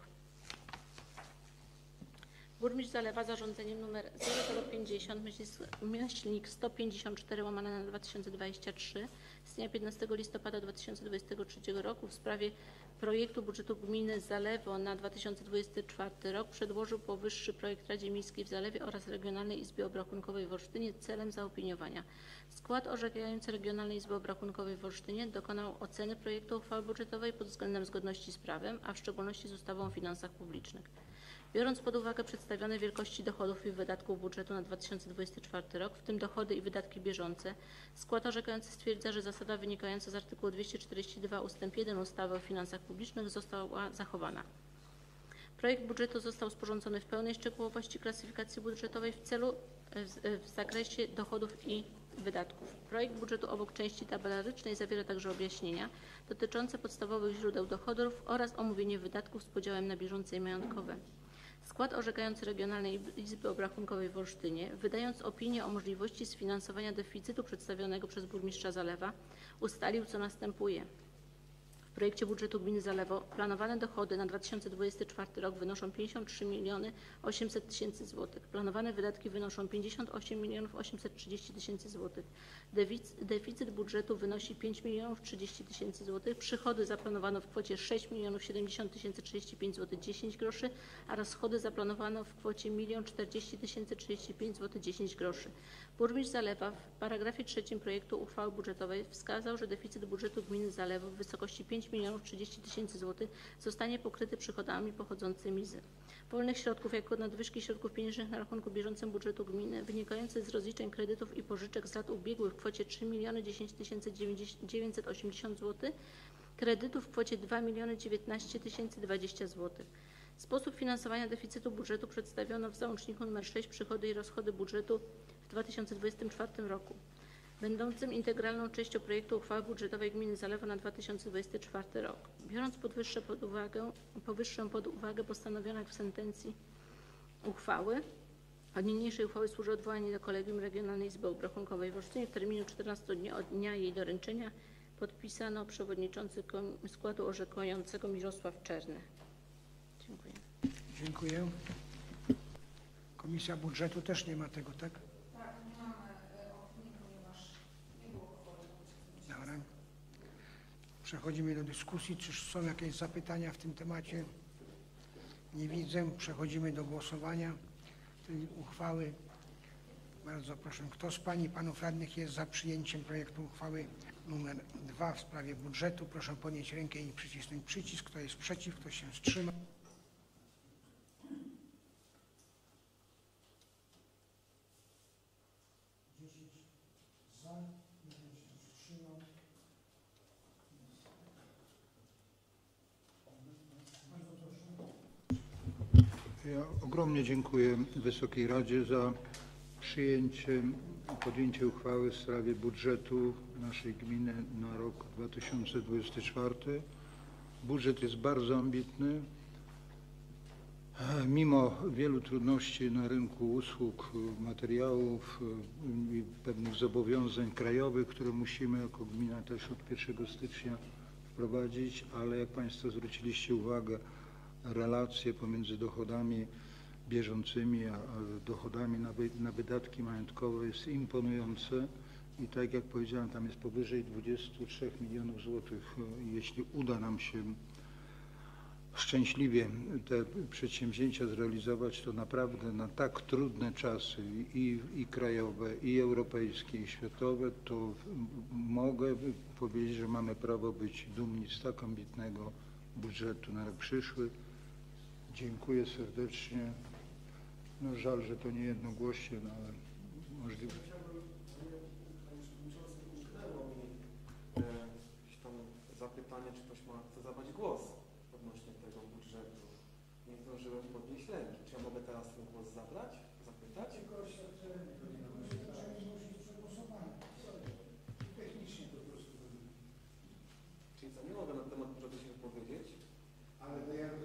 Burmistrz Zalewa zarządzeniem nr 0050/154 łamane na 2023 z dnia 15 listopada 2023 roku w sprawie projektu budżetu gminy Zalewo na 2024 rok przedłożył powyższy projekt Radzie Miejskiej w Zalewie oraz Regionalnej Izbie Obrachunkowej w Olsztynie celem zaopiniowania. Skład orzekający Regionalnej Izby Obrachunkowej w Olsztynie dokonał oceny projektu uchwały budżetowej pod względem zgodności z prawem, a w szczególności z ustawą o finansach publicznych. Biorąc pod uwagę przedstawione wielkości dochodów i wydatków budżetu na 2024 rok, w tym dochody i wydatki bieżące, skład orzekający stwierdza, że zasada wynikająca z artykułu 242 ust. 1 ustawy o finansach publicznych została zachowana. Projekt budżetu został sporządzony w pełnej szczegółowości klasyfikacji budżetowej w zakresie dochodów i wydatków. Projekt budżetu obok części tabelarycznej zawiera także objaśnienia dotyczące podstawowych źródeł dochodów oraz omówienie wydatków z podziałem na bieżące i majątkowe. Skład orzekający Regionalnej Izby Obrachunkowej w Olsztynie, wydając opinię o możliwości sfinansowania deficytu przedstawionego przez burmistrza Zalewa, ustalił, co następuje. W W projekcie budżetu gminy Zalewo planowane dochody na 2024 rok wynoszą 53 800 000 zł. Planowane wydatki wynoszą 58 830 000 zł. Deficyt budżetu wynosi 5 030 000 zł. Przychody zaplanowano w kwocie 6 070 035 zł 10 groszy, a rozchody zaplanowano w kwocie 1 040 035 zł 10 groszy. Burmistrz Zalewa w paragrafie 3 projektu uchwały budżetowej wskazał, że deficyt budżetu gminy Zalewo w wysokości 5 030 000 zł zostanie pokryty przychodami pochodzącymi z wolnych środków jako nadwyżki środków pieniężnych na rachunku bieżącym budżetu gminy wynikających z rozliczeń kredytów i pożyczek z lat ubiegłych w kwocie 3 010 980 zł, kredytów w kwocie 2 019 020 zł. Sposób finansowania deficytu budżetu przedstawiono w załączniku nr 6 przychody i rozchody budżetu w 2024 roku, będącym integralną częścią projektu uchwały budżetowej gminy Zalewo na 2024 rok. Biorąc powyższe pod uwagę postanowiono w sentencji uchwały, od niniejszej uchwały służy odwołanie do Kolegium Regionalnej Izby Obrachunkowej w Olsztynie w terminie 14 dni od dnia jej doręczenia. Podpisano przewodniczący składu orzekającego Mirosław Czerny. Dziękuję. Dziękuję. Komisja Budżetu też nie ma tego, tak? Tak, nie mamy opinii, ponieważ nie było uchwały. Dobra. Przechodzimy do dyskusji. Czy są jakieś zapytania w tym temacie? Nie widzę. Przechodzimy do głosowania tej uchwały. Bardzo proszę, kto z Pań i Panów Radnych jest za przyjęciem projektu uchwały nr 2 w sprawie budżetu? Proszę podnieść rękę i przycisnąć przycisk. Kto jest przeciw? Kto się wstrzymał? Ja ogromnie dziękuję Wysokiej Radzie za przyjęcie i podjęcie uchwały w sprawie budżetu naszej gminy na rok 2024. Budżet jest bardzo ambitny. Mimo wielu trudności na rynku usług, materiałów i pewnych zobowiązań krajowych, które musimy jako gmina też od 1 stycznia wprowadzić, ale jak Państwo zwróciliście uwagę, relacje pomiędzy dochodami bieżącymi a dochodami na wydatki majątkowe jest imponujące i tak jak powiedziałem, tam jest powyżej 23 milionów złotych. Jeśli uda nam się szczęśliwie te przedsięwzięcia zrealizować, to naprawdę na tak trudne czasy i krajowe, i europejskie, i światowe, to mogę powiedzieć, że mamy prawo być dumni z tak ambitnego budżetu na rok przyszły. Dziękuję serdecznie. No żal, że to nie jednogłośnie, no ale możliwe. Jakieś tam zapytanie, czy ktoś chce zabrać głos odnośnie tego budżetu. Nie zdążyłem podnieść ręki. Czy ja mogę teraz ten głos zabrać? Zapytać? Czyli co, nie mogę na temat budżetu się wypowiedzieć? Ale to ja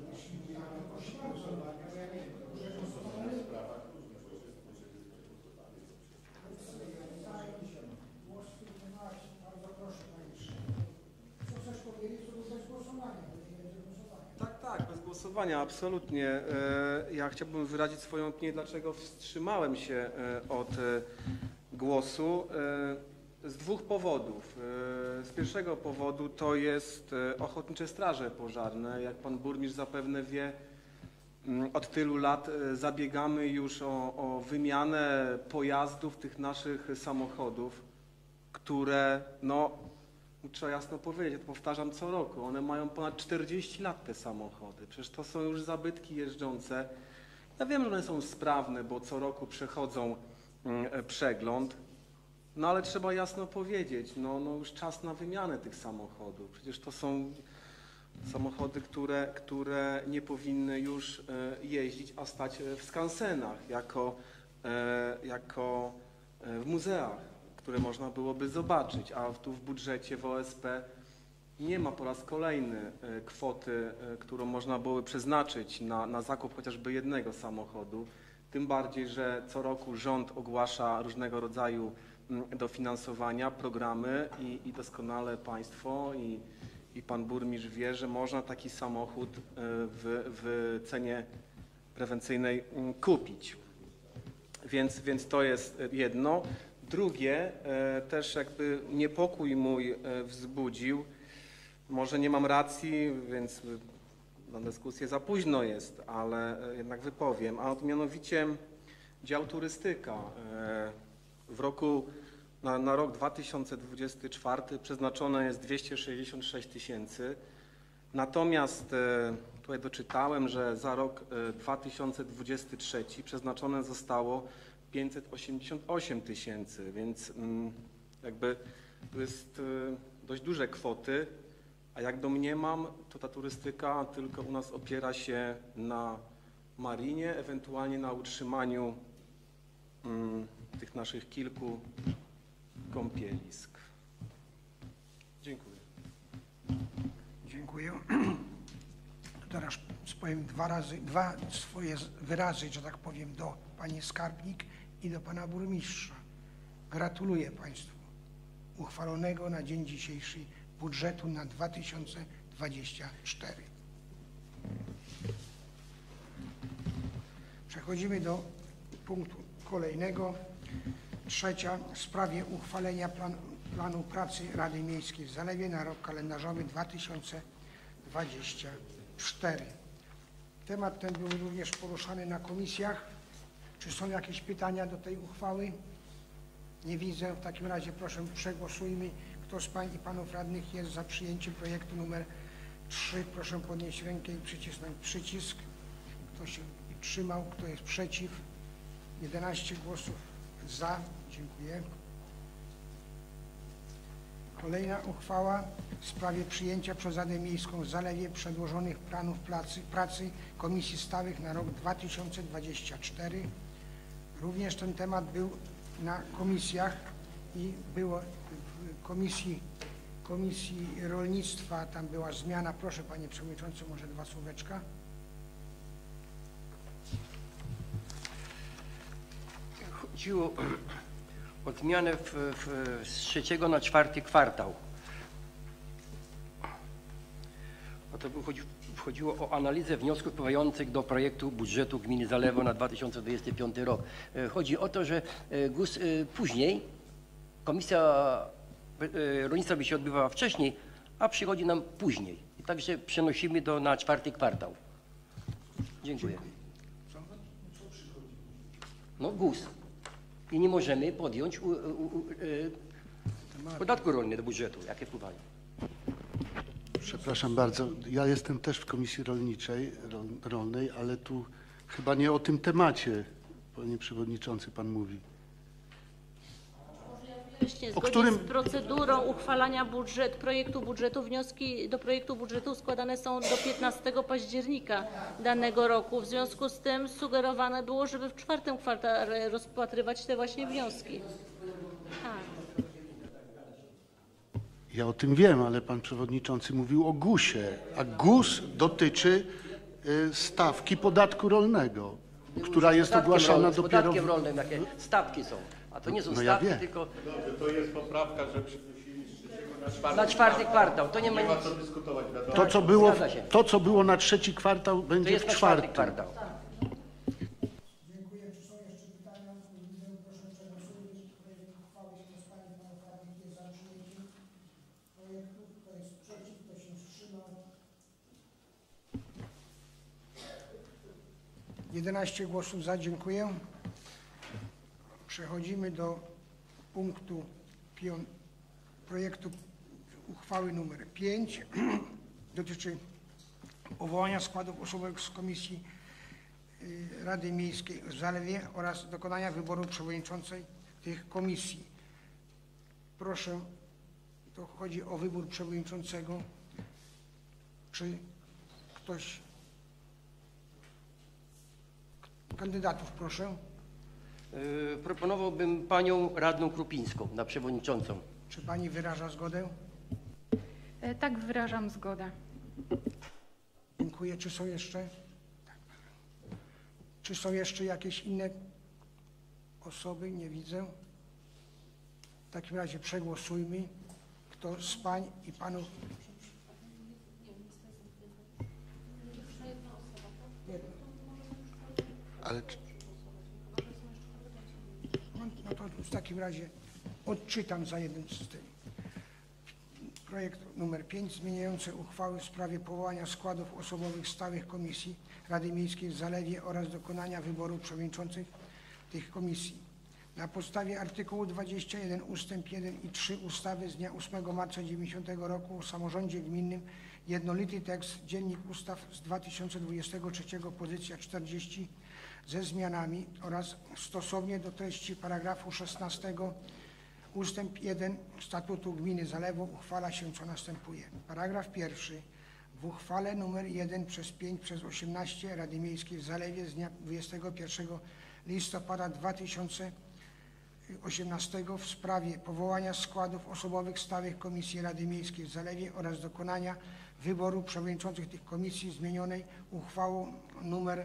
Tak, bez głosowania, absolutnie. Ja chciałbym wyrazić swoją opinię, dlaczego wstrzymałem się od głosu. Z dwóch powodów. Z pierwszego powodu to jest Ochotnicze Straże Pożarne. Jak pan burmistrz zapewne wie, od tylu lat zabiegamy już o wymianę pojazdów, tych naszych samochodów, które, no trzeba jasno powiedzieć, to powtarzam co roku, one mają ponad 40 lat te samochody. Przecież to są już zabytki jeżdżące. Ja wiem, że one są sprawne, bo co roku przechodzą przegląd. No ale trzeba jasno powiedzieć, no już czas na wymianę tych samochodów. Przecież to są samochody, które nie powinny już jeździć, a stać w skansenach, jako w muzeach, które można byłoby zobaczyć, a tu w budżecie w OSP nie ma po raz kolejny kwoty, którą można byłoby przeznaczyć na zakup chociażby jednego samochodu. Tym bardziej, że co roku rząd ogłasza różnego rodzaju dofinansowania, programy i doskonale Państwo i pan burmistrz wie, że można taki samochód w cenie prewencyjnej kupić. Więc to jest jedno. Drugie, też jakby niepokój mój wzbudził, może nie mam racji, więc na dyskusję za późno jest, ale jednak wypowiem, a mianowicie dział turystyka. Na rok 2024 przeznaczone jest 266 tysięcy, natomiast tutaj doczytałem, że za rok 2023 przeznaczone zostało 588 tysięcy, więc jakby to jest dość duże kwoty, a jak domniemam, to ta turystyka tylko u nas opiera się na marinie, ewentualnie na utrzymaniu tych naszych kilku kąpielisk. Dziękuję. Dziękuję. Teraz powiem dwa swoje wyrazy, że tak powiem, do pani skarbnik i do pana burmistrza. Gratuluję państwu uchwalonego na dzień dzisiejszy budżetu na 2024. Przechodzimy do punktu kolejnego. Trzecia, w sprawie uchwalenia planu pracy Rady Miejskiej w Zalewie na rok kalendarzowy 2024. Temat ten był również poruszany na komisjach. Czy są jakieś pytania do tej uchwały? Nie widzę. W takim razie proszę, przegłosujmy. Kto z pań i panów radnych jest za przyjęciem projektu numer 3? Proszę podnieść rękę i przycisnąć przycisk. Kto się wstrzymał? Kto jest przeciw? 11 głosów za. Dziękuję. Kolejna uchwała w sprawie przyjęcia przez Radę Miejską w Zalewie przedłożonych planów pracy Komisji Stałych na rok 2024. Również ten temat był na komisjach i było w Komisji Rolnictwa, tam była zmiana. Proszę panie przewodniczący, może dwa słóweczka. Chodziło o zmianę z 3. na 4. kwartał. To chodziło o analizę wniosków wpływających do projektu budżetu gminy Zalewo na 2025 rok. Chodzi o to, że GUS później, Komisja Rolnictwa by się odbywała wcześniej, a przychodzi nam później. I także przenosimy na 4. kwartał. Dziękuję. No GUS. I nie możemy podjąć podatku rolnego do budżetu, jakie wpływają. Przepraszam bardzo, ja jestem też w Komisji Rolnej, ale tu chyba nie o tym temacie, panie przewodniczący, pan mówi. Zgodnie z procedurą uchwalania projektu budżetu, wnioski do projektu budżetu składane są do 15 października danego roku. W związku z tym sugerowane było, żeby w 4. kwartale rozpatrywać te właśnie wnioski. Tak. Ja o tym wiem, ale pan przewodniczący mówił o GUS-ie, a GUS dotyczy stawki podatku rolnego, która jest ogłaszana dopiero... Z podatkiem rolnym, jakie stawki są. A to nie są stawki, tylko... Dobrze, to jest poprawka, że przynosili z 3. na 4. Na 4. kwartał. To nie ma Nie ma nic. co dyskutować. To, co było na 3. kwartał, To będzie jest w na 4. 4. kwartał. Dziękuję. Czy są jeszcze pytania? Proszę przegłosować projekt uchwały. Kto z pań i panów radnych jest za przyjęciem projektu? Kto jest przeciw? Kto się wstrzymał? 11 głosów za. Dziękuję. Przechodzimy do punktu projektu uchwały numer 5. Dotyczy powołania składów osobowych z Komisji Rady Miejskiej w Zalewie oraz dokonania wyboru przewodniczącej tych komisji. Proszę, to chodzi o wybór przewodniczącego. Czy ktoś... Kandydatów proszę. Proponowałbym panią radną Krupińską na przewodniczącą. Czy pani wyraża zgodę? Tak, wyrażam zgodę. Dziękuję. Czy są jeszcze? Czy są jeszcze jakieś inne osoby? Nie widzę. W takim razie przegłosujmy. Kto z pań i panów... Ale No to w takim razie odczytam za jeden z tych. Projekt numer 5 zmieniający uchwały w sprawie powołania składów osobowych stałych Komisji Rady Miejskiej w Zalewie oraz dokonania wyboru przewodniczących tych komisji. Na podstawie artykułu 21 ust. 1 i 3 ustawy z dnia 8 marca 1990 roku o samorządzie gminnym, jednolity tekst, Dziennik Ustaw z 2023, pozycja 40 ze zmianami oraz stosownie do treści paragrafu 16 ustęp 1 Statutu Gminy Zalewo uchwala się, co następuje. Paragraf pierwszy. W uchwale nr 1/5/18 Rady Miejskiej w Zalewie z dnia 21 listopada 2018 w sprawie powołania składów osobowych stałych Komisji Rady Miejskiej w Zalewie oraz dokonania wyboru przewodniczących tych komisji zmienionej uchwałą nr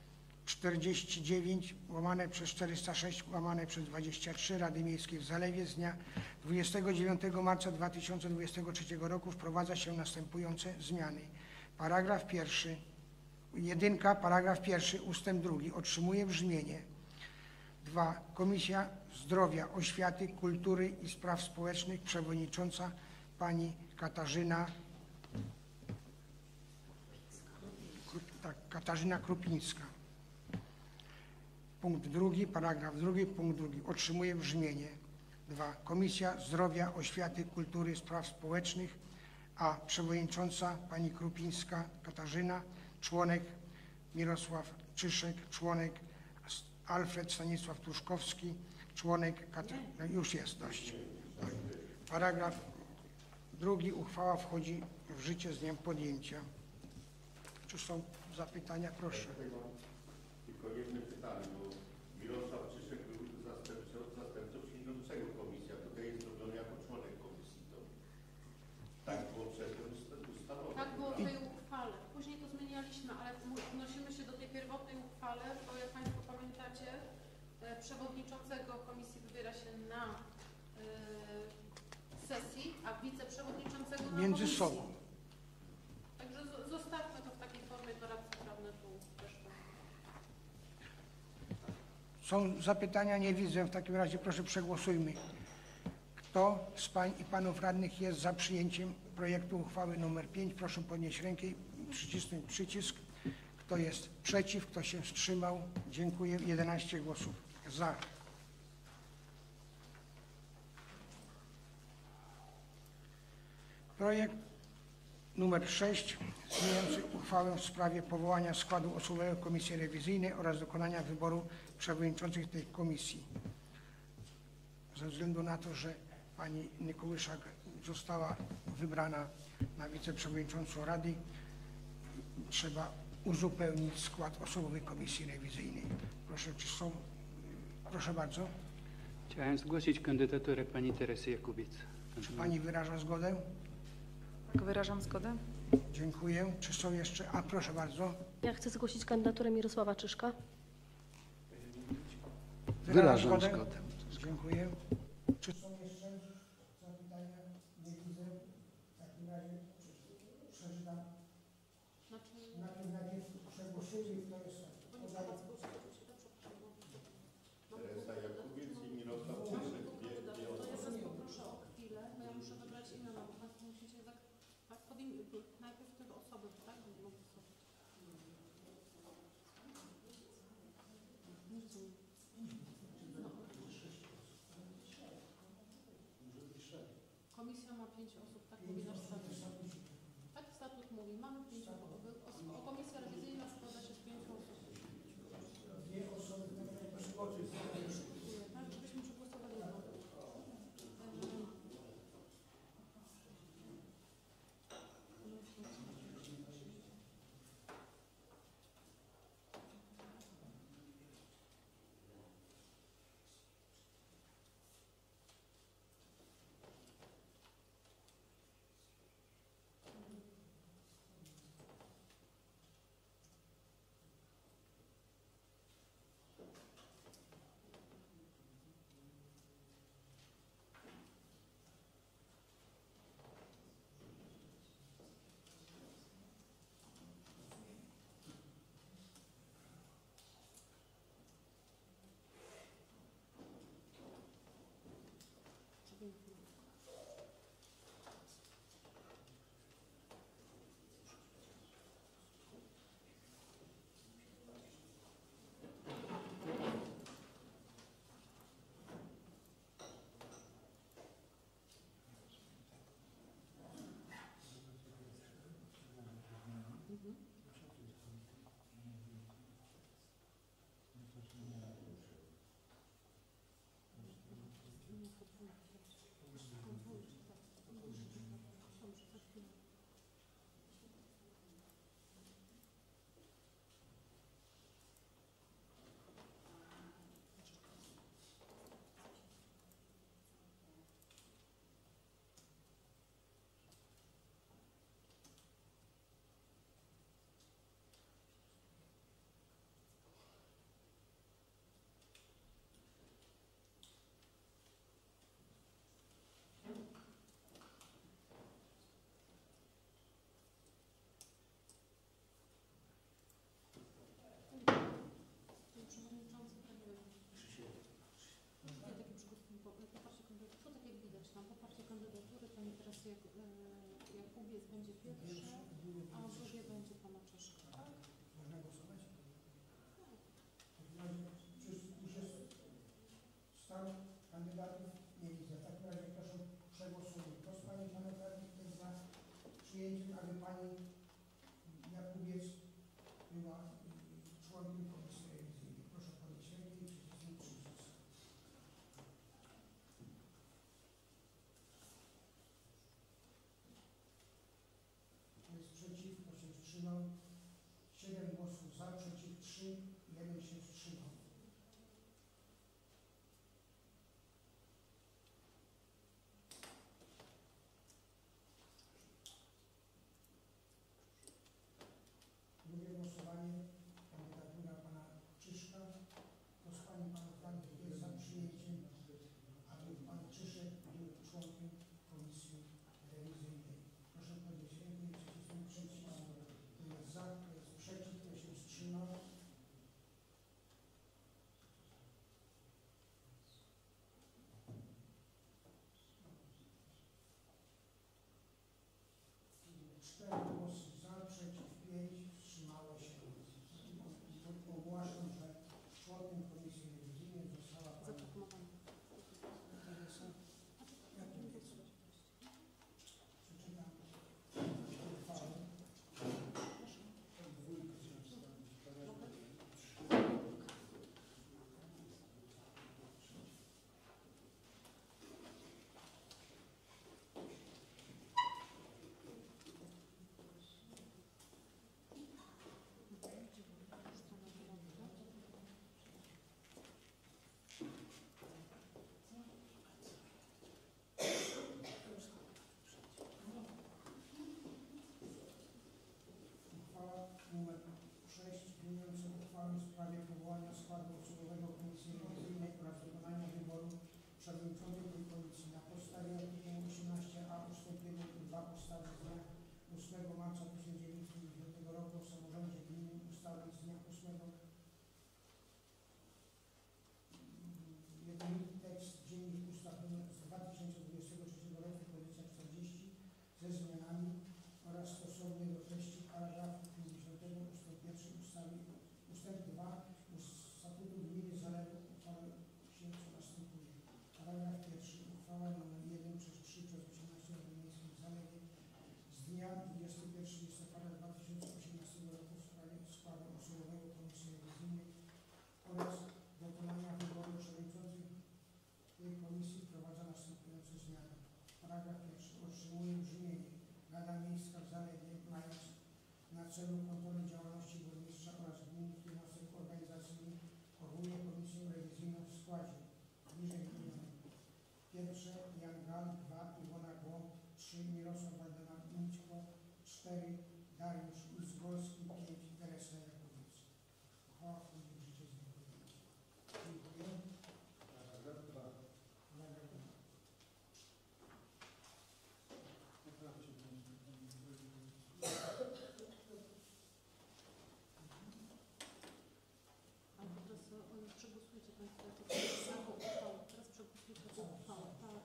49/406/23 Rady Miejskiej w Zalewie z dnia 29 marca 2023 roku wprowadza się następujące zmiany. Paragraf pierwszy, paragraf pierwszy ustęp 2 otrzymuje brzmienie: 2. Komisja Zdrowia, Oświaty, Kultury i Spraw Społecznych, przewodnicząca pani Katarzyna Krupińska. Punkt drugi, paragraf drugi, punkt drugi otrzymuje brzmienie: 2. Komisja Zdrowia, Oświaty, Kultury i Spraw Społecznych, a przewodnicząca pani Krupińska Katarzyna, członek Mirosław Czyszek, członek Alfred Stanisław Truszkowski, członek no już jest dość. Tak. Paragraf drugi, uchwała wchodzi w życie z dniem podjęcia. Czy są zapytania? Proszę. Tylko jedno pytanie, bo Mirosław Czyszek był zastępcą przewodniczącego komisji, a tutaj jest zrobiony jako członek komisji. To tak było przedtem ustalowane. Tak było w tej uchwale. Później to zmienialiśmy, ale odnosimy się do tej pierwotnej uchwale, bo jak Państwo pamiętacie, przewodniczącego komisji wybiera się na sesji, a wiceprzewodniczącego na Między komisji. sobą. Także zostawmy to w takiej formie, doradcy prawne tu też. Są zapytania? Nie widzę. W takim razie proszę przegłosujmy. Kto z pań i panów radnych jest za przyjęciem projektu uchwały nr 5? Proszę podnieść rękę i przycisnąć przycisk. Kto jest przeciw? Kto się wstrzymał? Dziękuję. 11 głosów za. Projekt numer 6 zmieniający uchwałę w sprawie powołania składu osobowego Komisji Rewizyjnej oraz dokonania wyboru przewodniczących tej komisji. Ze względu na to, że pani Nykołyszak została wybrana na wiceprzewodniczącą Rady, trzeba uzupełnić skład osobowy Komisji Rewizyjnej. Proszę, czy są? Proszę bardzo. Chciałem zgłosić kandydaturę pani Teresy Jakubiec. Czy pani wyraża zgodę? Tak, wyrażam zgodę. Dziękuję. Czy są jeszcze? A proszę bardzo. Ja chcę zgłosić kandydaturę Mirosława Czyszka. wyrażam zgodę. Dziękuję. Czy są jeszcze zapytania? Nie widzę. W takim razie przeczytam. Najpierw przegłosujmy, kto jest. Teresa Jakubiec i Mirosław Czyszek. Proszę o chwilę, bo ja muszę wybrać imiona, bo Państwo musicie tak najpierw te osoby, tak? Komisja ma 5 osób, tak mówi nasz statut. Tak statut mówi, mamy 5 osób. Komisja rewizyjna składa się z 5 osób. Dwie osoby, Tak, żebyśmy przegłosowali jedno. na poparcie kandydatury pani Teresy Jakubiec będzie pierwsze, a drugie będzie pana Czyszka. Tak? Można głosować? W takim razie, czy już jest stan kandydatów? Nie widzę. W takim razie proszę przegłosujmy. Kto z Pani Panów Radnych jest za przyjęciem, aby Pani Jakubiec była członkiem Komisji Rewizyjnej? Proszę podnieść rękę i przycisnąć przycisk. Kto jest przeciw? Kto się wstrzymał? 7 głosów za, przeciw 3, 1 się wstrzymał. Drugie głosowanie, kandydatura pana Czyszka. Kto z Pani i Panów Radnych jest za przyjęciem, aby Pan Czyszek był członkiem Komisji Rewizyjnej? Proszę podnieść rękę i przycisnąć przycisk. Kto jest za, kto jest przeciw, kto się wstrzymał? Cztery głosy za, przeciw 5, wstrzymało się. Ogłaszam, że członkiem Komisji Rewizyjnej została Pani Teresa. Przeczytam uchwałę. Uchwała nr 6 zmieniająca uchwałę w sprawie powołania składu osobowego Komisji Rewizyjnej oraz dokonania wyboru przewodniczącej tej komisji na podstawie artykułu 18a ust. 1 i 2 ustawy z dnia 8 marca 1990 roku o samorządzie gminnym, ustawy z dnia 8 jednolity tekst Dziennik Ustaw nr z 2023 roku, pozycja 40 ze zmianami oraz stosownie do treści paragrafu 50 ust. 1 ustawy ust. 2 Statutu Gminy Zalewu uchwały się co następuje. Paragraf 1. Uchwała nr 1 przez 3 przez 18 Rady Miejskiej w Zalewie z dnia 21 listopada 2018 roku w sprawie składu osobowego Komisji Rewizyjnej oraz dokonania wyboru przewodniczących tej komisji wprowadza następujące zmiany. Paragraf 1. Otrzymuje brzmienie: Rada Miejska w Zalewie, mając na celu kontrolę działalności burmistrza oraz gminnych jednostek organizacyjnych, powołuje komisję rewizyjną w składzie niżej wymienionym. Pierwsze Jan Gal, 2 Iwona Głąb, 3 Mirosław Waldemar Mićko, 4 Dariusz Uzgolski, 5 Teresa Jakubiec. Uchwała wchodzi w życie z dniem podjęcia. Dziękuję. Paragraf 2. A teraz przegłosujcie Państwo całą uchwałę. Teraz przegłosujcie całą uchwałę. Tak.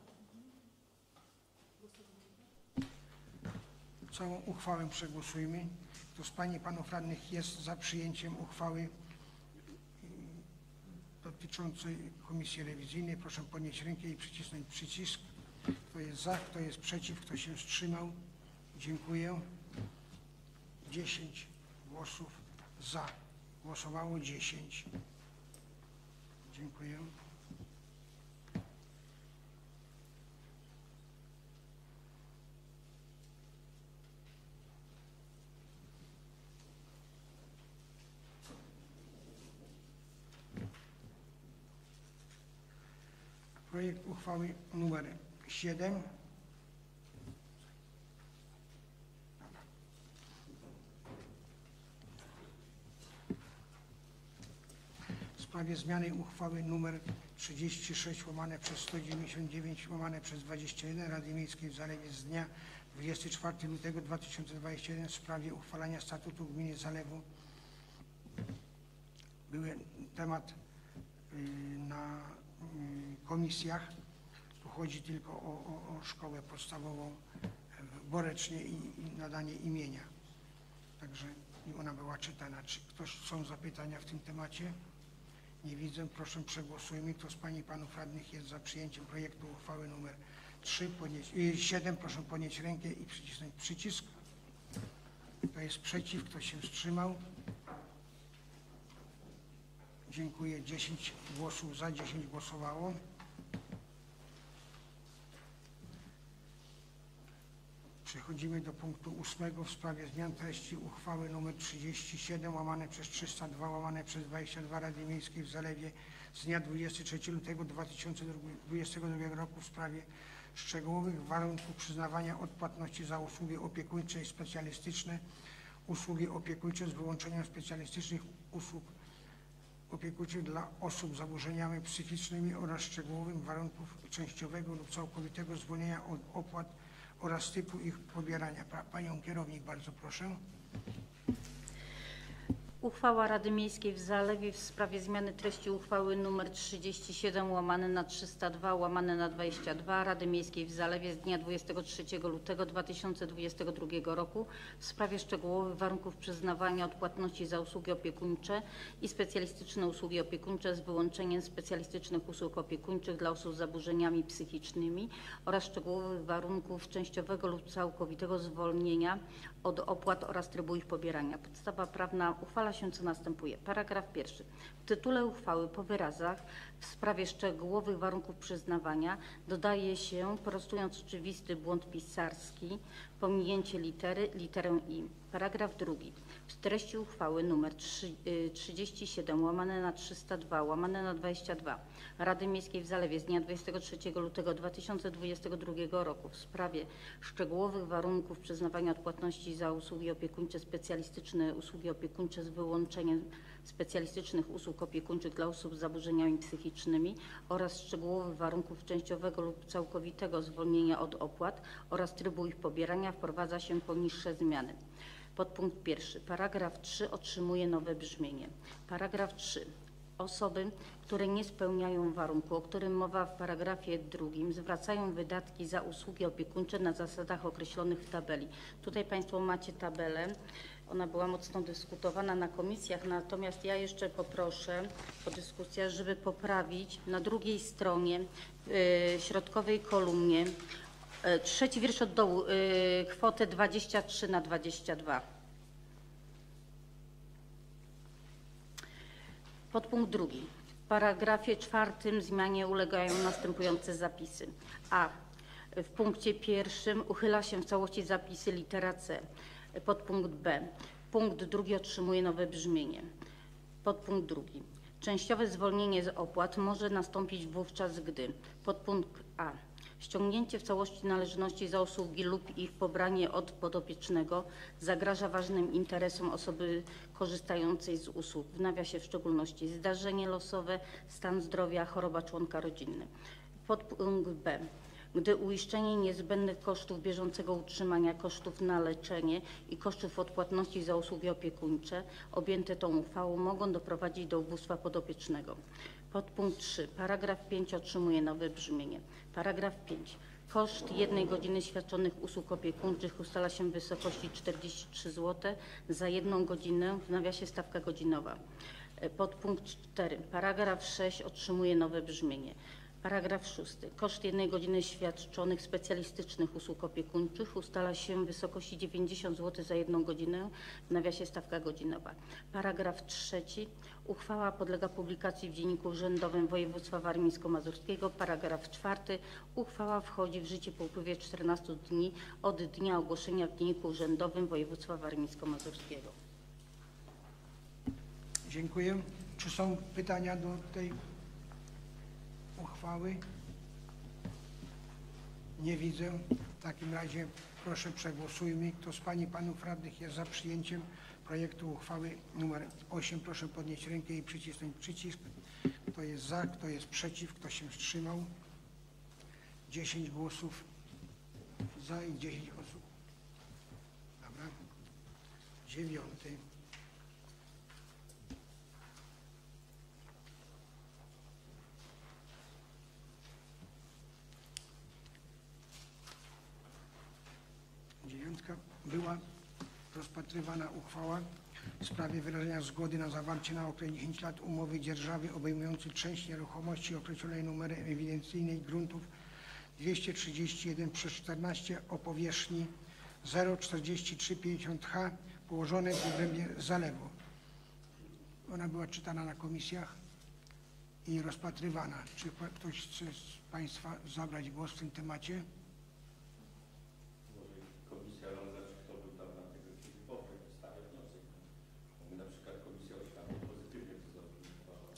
Całą uchwałę przegłosujmy. Kto z Pań i Panów Radnych jest za przyjęciem uchwały dotyczącej Komisji Rewizyjnej? Proszę podnieść rękę i przycisnąć przycisk. Kto jest za, kto jest przeciw, kto się wstrzymał? Dziękuję. 10 głosów za. Głosowało 10. Dziękuję. Projekt uchwały nr 7 w sprawie zmiany uchwały nr 36/199/21 Rady Miejskiej w Zalewie z dnia 24 lutego 2021 w sprawie uchwalania statutu gminy Zalewu. Były temat na komisjach. chodzi tylko o szkołę podstawową w Borecznie i nadanie imienia. Także ona była czytana. Czy są zapytania w tym temacie? Nie widzę. Proszę, przegłosujmy. Kto z Pań i Panów Radnych jest za przyjęciem projektu uchwały nr 7, proszę podnieść rękę i przycisnąć przycisk. Kto jest przeciw? Kto się wstrzymał? Dziękuję. 10 głosów za, 10 głosowało. Przechodzimy do punktu 8 w sprawie zmian treści uchwały nr 37 łamane przez 302 łamane przez 22 Rady Miejskiej w Zalewie z dnia 23 lutego 2022 roku w sprawie szczegółowych warunków przyznawania odpłatności za usługi opiekuńcze i specjalistyczne usługi opiekuńcze z wyłączeniem specjalistycznych usług opiekuńczych dla osób z zaburzeniami psychicznymi oraz szczegółowych warunków częściowego lub całkowitego zwolnienia od opłat oraz typu ich pobierania. Panią kierownik, bardzo proszę. Uchwała Rady Miejskiej w Zalewie w sprawie zmiany treści uchwały nr 37 łamane na 302 łamane na 22 Rady Miejskiej w Zalewie z dnia 23 lutego 2022 roku w sprawie szczegółowych warunków przyznawania odpłatności za usługi opiekuńcze i specjalistyczne usługi opiekuńcze z wyłączeniem specjalistycznych usług opiekuńczych dla osób z zaburzeniami psychicznymi oraz szczegółowych warunków częściowego lub całkowitego zwolnienia od opłat oraz trybu ich pobierania. Podstawa prawna uchwala się co następuje. Paragraf 1. W tytule uchwały po wyrazach w sprawie szczegółowych warunków przyznawania dodaje się, prostując oczywisty błąd pisarski, pominięcie literę i. Paragraf 2. W treści uchwały nr 37 łamane na 302 łamane na 22 Rady Miejskiej w Zalewie z dnia 23 lutego 2022 roku w sprawie szczegółowych warunków przyznawania odpłatności za usługi opiekuńcze, specjalistyczne usługi opiekuńcze z wyłączeniem specjalistycznych usług opiekuńczych dla osób z zaburzeniami psychicznymi oraz szczegółowych warunków częściowego lub całkowitego zwolnienia od opłat oraz trybu ich pobierania wprowadza się poniższe zmiany. Podpunkt 1. Paragraf 3 otrzymuje nowe brzmienie. Paragraf 3. Osoby, które nie spełniają warunku, o którym mowa w paragrafie 2, zwracają wydatki za usługi opiekuńcze na zasadach określonych w tabeli. Tutaj Państwo macie tabelę. Ona była mocno dyskutowana na komisjach, natomiast ja jeszcze poproszę po dyskusjach, żeby poprawić na drugiej stronie środkowej kolumnie trzeci wiersz od dołu, kwotę 23 na 22. Podpunkt 2. W paragrafie 4 zmianie ulegają następujące zapisy. A. W punkcie 1 uchyla się w całości zapisy litera C. Podpunkt B. Punkt 2 otrzymuje nowe brzmienie. Podpunkt 2. Częściowe zwolnienie z opłat może nastąpić wówczas, gdy podpunkt A. Ściągnięcie w całości należności za usługi lub ich pobranie od podopiecznego zagraża ważnym interesom osoby korzystającej z usług, w nawiasie w szczególności zdarzenie losowe, stan zdrowia, choroba członka rodziny. Podpunkt B. Gdy uiszczenie niezbędnych kosztów bieżącego utrzymania, kosztów na leczenie i kosztów odpłatności za usługi opiekuńcze objęte tą uchwałą mogą doprowadzić do ubóstwa podopiecznego. Podpunkt 3. Paragraf 5 otrzymuje nowe brzmienie. Paragraf 5. Koszt 1 godziny świadczonych usług opiekuńczych ustala się w wysokości 43 zł za 1 godzinę, w nawiasie stawka godzinowa. Podpunkt 4. Paragraf 6 otrzymuje nowe brzmienie. Paragraf 6. Koszt 1 godziny świadczonych specjalistycznych usług opiekuńczych ustala się w wysokości 90 zł za 1 godzinę, w nawiasie stawka godzinowa. Paragraf 3. Uchwała podlega publikacji w Dzienniku Urzędowym Województwa Warmińsko-Mazurskiego. Paragraf 4. Uchwała wchodzi w życie po upływie 14 dni od dnia ogłoszenia w Dzienniku Urzędowym Województwa Warmińsko-Mazurskiego. Dziękuję. Czy są pytania do tej uchwały? Nie widzę. W takim razie proszę przegłosujmy. Kto z Pań i Panów Radnych jest za przyjęciem projektu uchwały nr 8, proszę podnieść rękę i przycisnąć przycisk. Kto jest za, kto jest przeciw, kto się wstrzymał? 10 głosów za i 10 osób. Dobra. 9. Wójtka, była rozpatrywana uchwała w sprawie wyrażenia zgody na zawarcie na okres 10 lat umowy dzierżawy obejmującej część nieruchomości określonej numerem ewidencyjnej gruntów 231/14 o powierzchni 0,4350 ha położonej w obrębie zalewu. Ona była czytana na komisjach i rozpatrywana. Czy ktoś chce z Państwa zabrać głos w tym temacie? Komisja rolna, czy kto był tam na tego typowy, stawia wniosek. Na przykład Komisja Oświaty pozytywnie to zaopiniowała.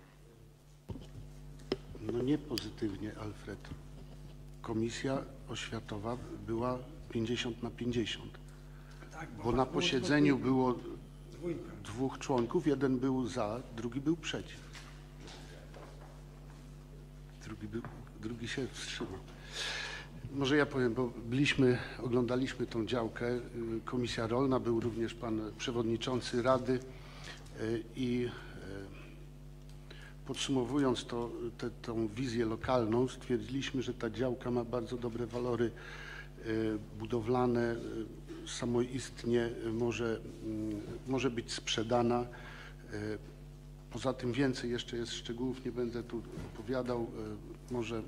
No nie pozytywnie, Alfred. Komisja oświatowa była 50/50, Tak, bo na posiedzeniu było 2 członków, jeden był za, drugi był przeciw. Drugi się wstrzymał. Może ja powiem, bo oglądaliśmy tą działkę, Komisja Rolna, był również pan przewodniczący Rady i podsumowując tą wizję lokalną, stwierdziliśmy, że ta działka ma bardzo dobre walory budowlane, samoistnie może być sprzedana. Poza tym więcej jeszcze jest szczegółów, nie będę tu opowiadał. Może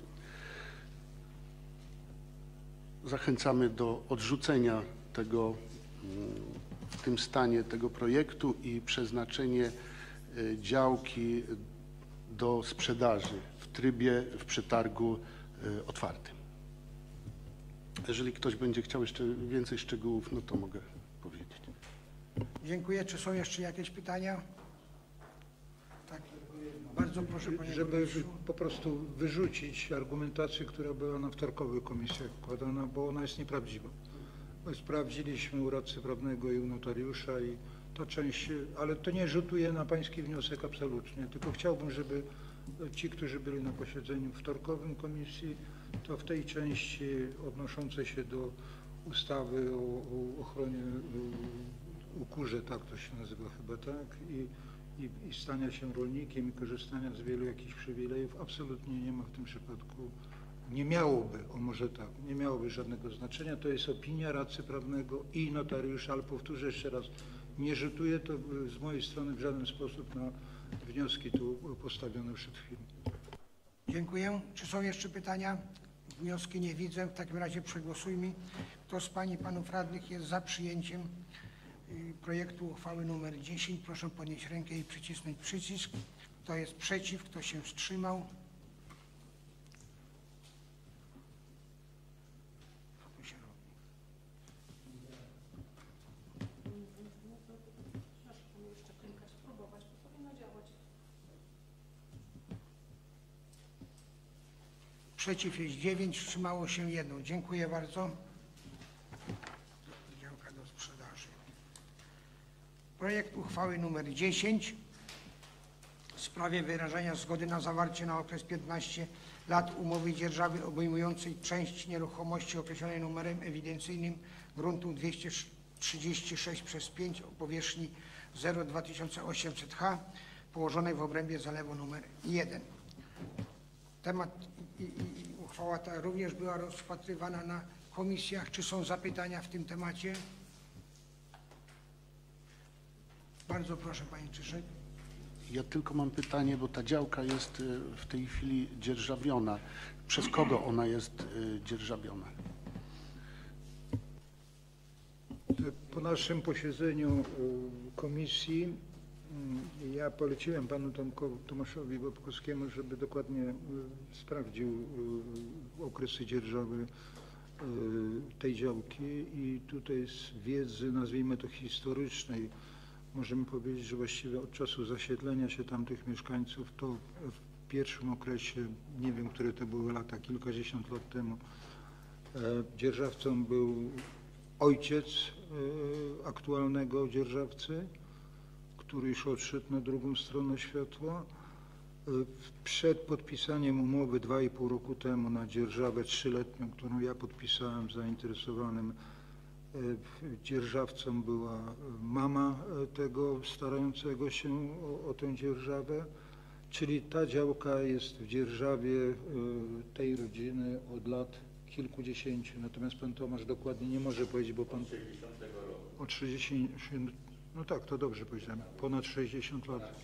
zachęcamy do odrzucenia tego w tym stanie tego projektu i przeznaczenie działki do sprzedaży w przetargu otwartym. Jeżeli ktoś będzie chciał jeszcze więcej szczegółów, no to mogę powiedzieć. Dziękuję. Czy są jeszcze jakieś pytania? Tak. Bardzo proszę, panie Żeby burmistrzu. po prostu wyrzucić argumentację, która była na wtorkowych komisjach wkładana, bo ona jest nieprawdziwa. My sprawdziliśmy u radcy prawnego i u notariusza i ta część, ale to nie rzutuje na pański wniosek absolutnie, tylko chciałbym, żeby ci, którzy byli na posiedzeniu wtorkowym komisji, to w tej części odnoszącej się do ustawy o ochronie ukurze, tak to się nazywa chyba, tak, i stania się rolnikiem i korzystania z wielu jakichś przywilejów, absolutnie nie ma w tym przypadku, nie miałoby, o może tak, nie miałoby żadnego znaczenia. To jest opinia radcy prawnego i notariusza, ale powtórzę jeszcze raz, nie rzutuje to z mojej strony w żaden sposób na wnioski tu postawione przed chwilą. Dziękuję. Czy są jeszcze pytania? Wnioski nie widzę. W takim razie przegłosujmy. Kto z pań i panów radnych jest za przyjęciem projektu uchwały nr 10? Proszę podnieść rękę i przycisnąć przycisk. Kto jest przeciw? Kto się wstrzymał? Co tu się robi? Przeciw jest 9, wstrzymało się 1. Dziękuję bardzo. Działka do sprzedaży. Projekt uchwały nr 10 w sprawie wyrażenia zgody na zawarcie na okres 15 lat umowy dzierżawy obejmującej część nieruchomości określonej numerem ewidencyjnym gruntu 236/5 o powierzchni 0,2800 ha położonej w obrębie zalewu nr 1. Temat i uchwała ta również była rozpatrywana na komisjach. Czy są zapytania w tym temacie? Bardzo proszę, panie Czyszek. Ja tylko mam pytanie, bo ta działka jest w tej chwili dzierżawiona. Przez kogo ona jest dzierżawiona? Po naszym posiedzeniu komisji ja poleciłem panu Tomaszowi Bobkowskiemu, żeby dokładnie sprawdził okresy dzierżawy tej działki i tutaj z wiedzy, nazwijmy to historycznej, możemy powiedzieć, że właściwie od czasu zasiedlenia się tamtych mieszkańców, to w pierwszym okresie, nie wiem, które to były lata, kilkadziesiąt lat temu, dzierżawcą był ojciec aktualnego dzierżawcy, który już odszedł na drugą stronę światła. Przed podpisaniem umowy 2,5 roku temu na dzierżawę 3-letnią, którą ja podpisałem zainteresowanym dzierżawcą, była mama tego starającego się o tę dzierżawę, czyli ta działka jest w dzierżawie tej rodziny od lat kilkudziesięciu, natomiast pan Tomasz dokładnie nie może powiedzieć, bo pan... Od 60, no tak, to dobrze powiedziałem, ponad 60 lat.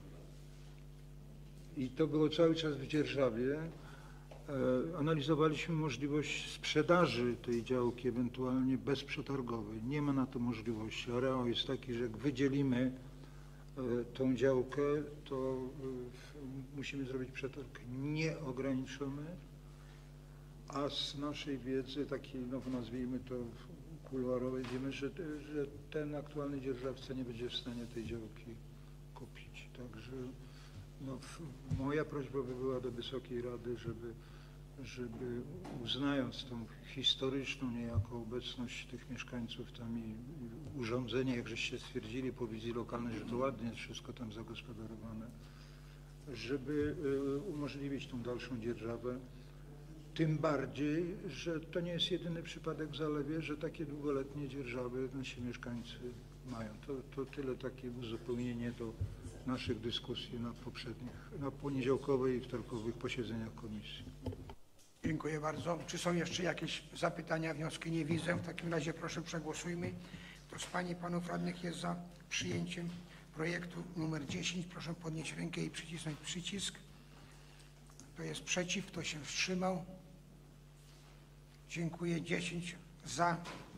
I to było cały czas w dzierżawie. Analizowaliśmy możliwość sprzedaży tej działki, ewentualnie bezprzetargowej. Nie ma na to możliwości. Areał jest taki, że jak wydzielimy tą działkę, to musimy zrobić przetarg nieograniczony, a z naszej wiedzy, takiej, no nazwijmy to kuluarowej, wiemy, że ten aktualny dzierżawca nie będzie w stanie tej działki kupić. Także no, moja prośba by była do Wysokiej Rady, żeby uznając tą historyczną niejako obecność tych mieszkańców tam i urządzenie, jak żeście stwierdzili po wizji lokalnej, że to ładnie jest wszystko tam zagospodarowane, żeby umożliwić tą dalszą dzierżawę. Tym bardziej, że to nie jest jedyny przypadek w Zalewie, że takie długoletnie dzierżawy nasi mieszkańcy mają. To tyle takie uzupełnienie do naszych dyskusji na poniedziałkowej i wtorkowych posiedzeniach komisji. Dziękuję bardzo. Czy są jeszcze jakieś zapytania, wnioski? Nie widzę. W takim razie proszę przegłosujmy. Kto z Pań i Panów Radnych jest za przyjęciem projektu numer 10? Proszę podnieść rękę i przycisnąć przycisk. Kto jest przeciw? Kto się wstrzymał? Dziękuję. 10 za.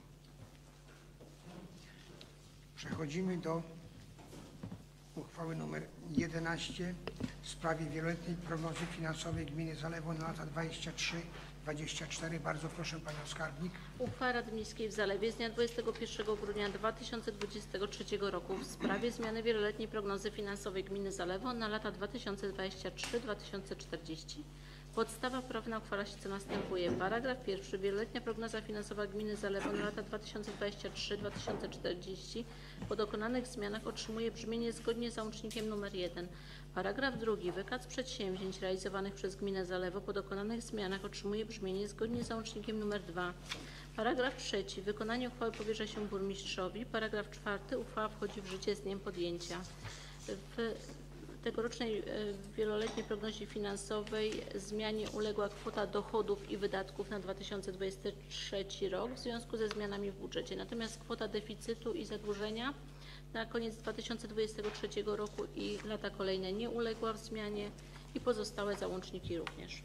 Przechodzimy do uchwały nr 11 w sprawie wieloletniej prognozy finansowej gminy Zalewo na lata 23-24. Bardzo proszę Panią Skarbnik. Uchwała Rady Miejskiej w Zalewie z dnia 21 grudnia 2023 roku w sprawie zmiany wieloletniej prognozy finansowej gminy Zalewo na lata 2023-2040. Podstawa prawna uchwala się co następuje. Paragraf 1. Wieloletnia prognoza finansowa gminy Zalewo na lata 2023-2040 po dokonanych zmianach otrzymuje brzmienie zgodnie z załącznikiem nr 1. Paragraf 2. Wykaz przedsięwzięć realizowanych przez gminę Zalewo po dokonanych zmianach otrzymuje brzmienie zgodnie z załącznikiem nr 2. Paragraf 3. Wykonanie uchwały powierza się burmistrzowi. Paragraf 4. Uchwała wchodzi w życie z dniem podjęcia. W tegorocznej wieloletniej prognozie finansowej zmianie uległa kwota dochodów i wydatków na 2023 rok w związku ze zmianami w budżecie. Natomiast kwota deficytu i zadłużenia na koniec 2023 roku i lata kolejne nie uległa w zmianie i pozostałe załączniki również.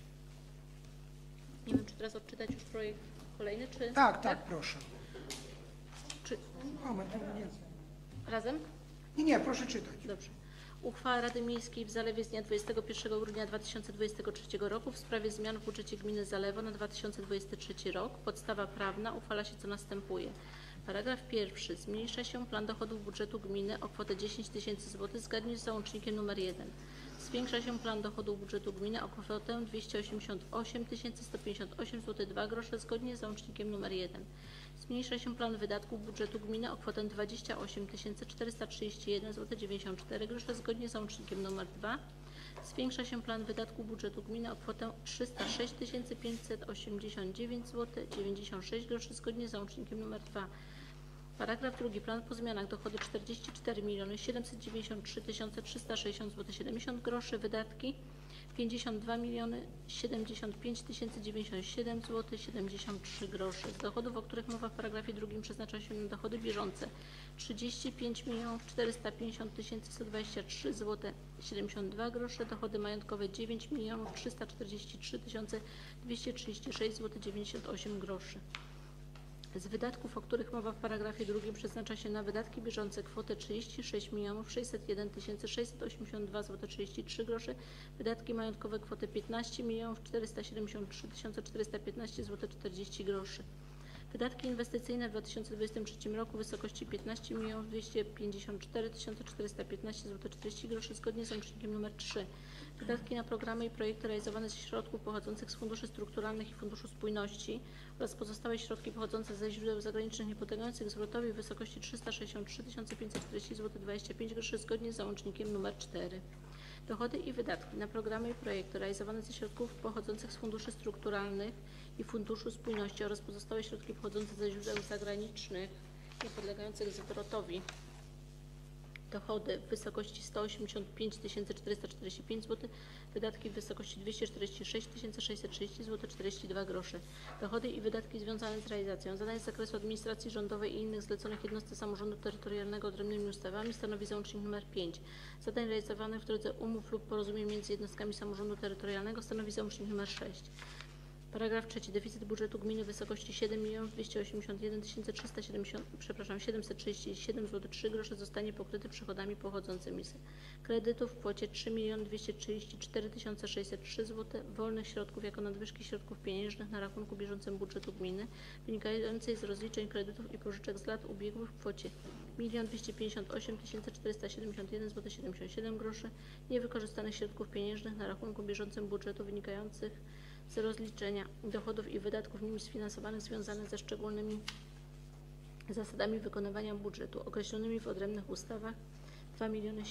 Nie wiem, czy teraz odczytać już projekt kolejny, czy... Tak, proszę. Czy... Moment, nie. Razem? Nie, proszę czytać. Dobrze. Uchwała Rady Miejskiej w Zalewie z dnia 21 grudnia 2023 roku w sprawie zmian w budżecie gminy Zalewo na 2023 rok. Podstawa prawna uchwala się co następuje. Paragraf 1. Zmniejsza się plan dochodów budżetu gminy o kwotę 10 000 zł zgodnie z załącznikiem nr 1. Zwiększa się plan dochodów budżetu gminy o kwotę 288 158 zł 2 grosze zgodnie z załącznikiem nr 1. Zmniejsza się plan wydatków budżetu gminy o kwotę 28 431 zł 94 grosze zgodnie z załącznikiem nr 2. Zwiększa się plan wydatków budżetu gminy o kwotę 306 589 zł 96 groszy zgodnie z załącznikiem nr 2. Paragraf 2. Plan po zmianach dochody 44 793 360 zł 70 groszy, wydatki 52 075 097 zł 73 groszy. Z dochodów, o których mowa w paragrafie 2, przeznacza się na dochody bieżące 35 450 123 zł 72 grosze, dochody majątkowe 9 343 236 zł 98 groszy. Z wydatków, o których mowa w paragrafie 2, przeznacza się na wydatki bieżące kwotę 36 601 682 zł 33 groszy, wydatki majątkowe kwotę 15 473 415 zł 40 groszy. Wydatki inwestycyjne w 2023 roku w wysokości 15 254 415 zł 40 groszy zgodnie z załącznikiem nr 3. Wydatki na programy i projekty realizowane ze środków pochodzących z funduszy strukturalnych i Funduszu Spójności oraz pozostałe środki pochodzące ze źródeł zagranicznych niepodlegających zwrotowi w wysokości 363 540 zł 25 groszy zgodnie z załącznikiem nr 4. Dochody i wydatki na programy i projekty realizowane ze środków pochodzących z funduszy strukturalnych i Funduszu Spójności oraz pozostałe środki pochodzące ze źródeł zagranicznych niepodlegających zwrotowi Dochody w wysokości 185 445 zł, wydatki w wysokości 246 630 zł 42 grosze. Dochody i wydatki związane z realizacją zadań z zakresu administracji rządowej i innych zleconych jednostce samorządu terytorialnego odrębnymi ustawami stanowi załącznik nr 5. Zadań realizowanych w drodze umów lub porozumień między jednostkami samorządu terytorialnego stanowi załącznik nr 6. Paragraf 3. Deficyt budżetu gminy w wysokości 7 281 737 zł 3 grosze zostanie pokryty przychodami pochodzącymi z kredytów w kwocie 3 234 603 zł, wolnych środków jako nadwyżki środków pieniężnych na rachunku bieżącym budżetu gminy wynikającej z rozliczeń kredytów i pożyczek z lat ubiegłych w kwocie 1 258 471 zł 77 groszy, niewykorzystanych środków pieniężnych na rachunku bieżącym budżetu wynikających z rozliczenia dochodów i wydatków nimi sfinansowanych związanych ze szczególnymi zasadami wykonywania budżetu określonymi w odrębnych ustawach 2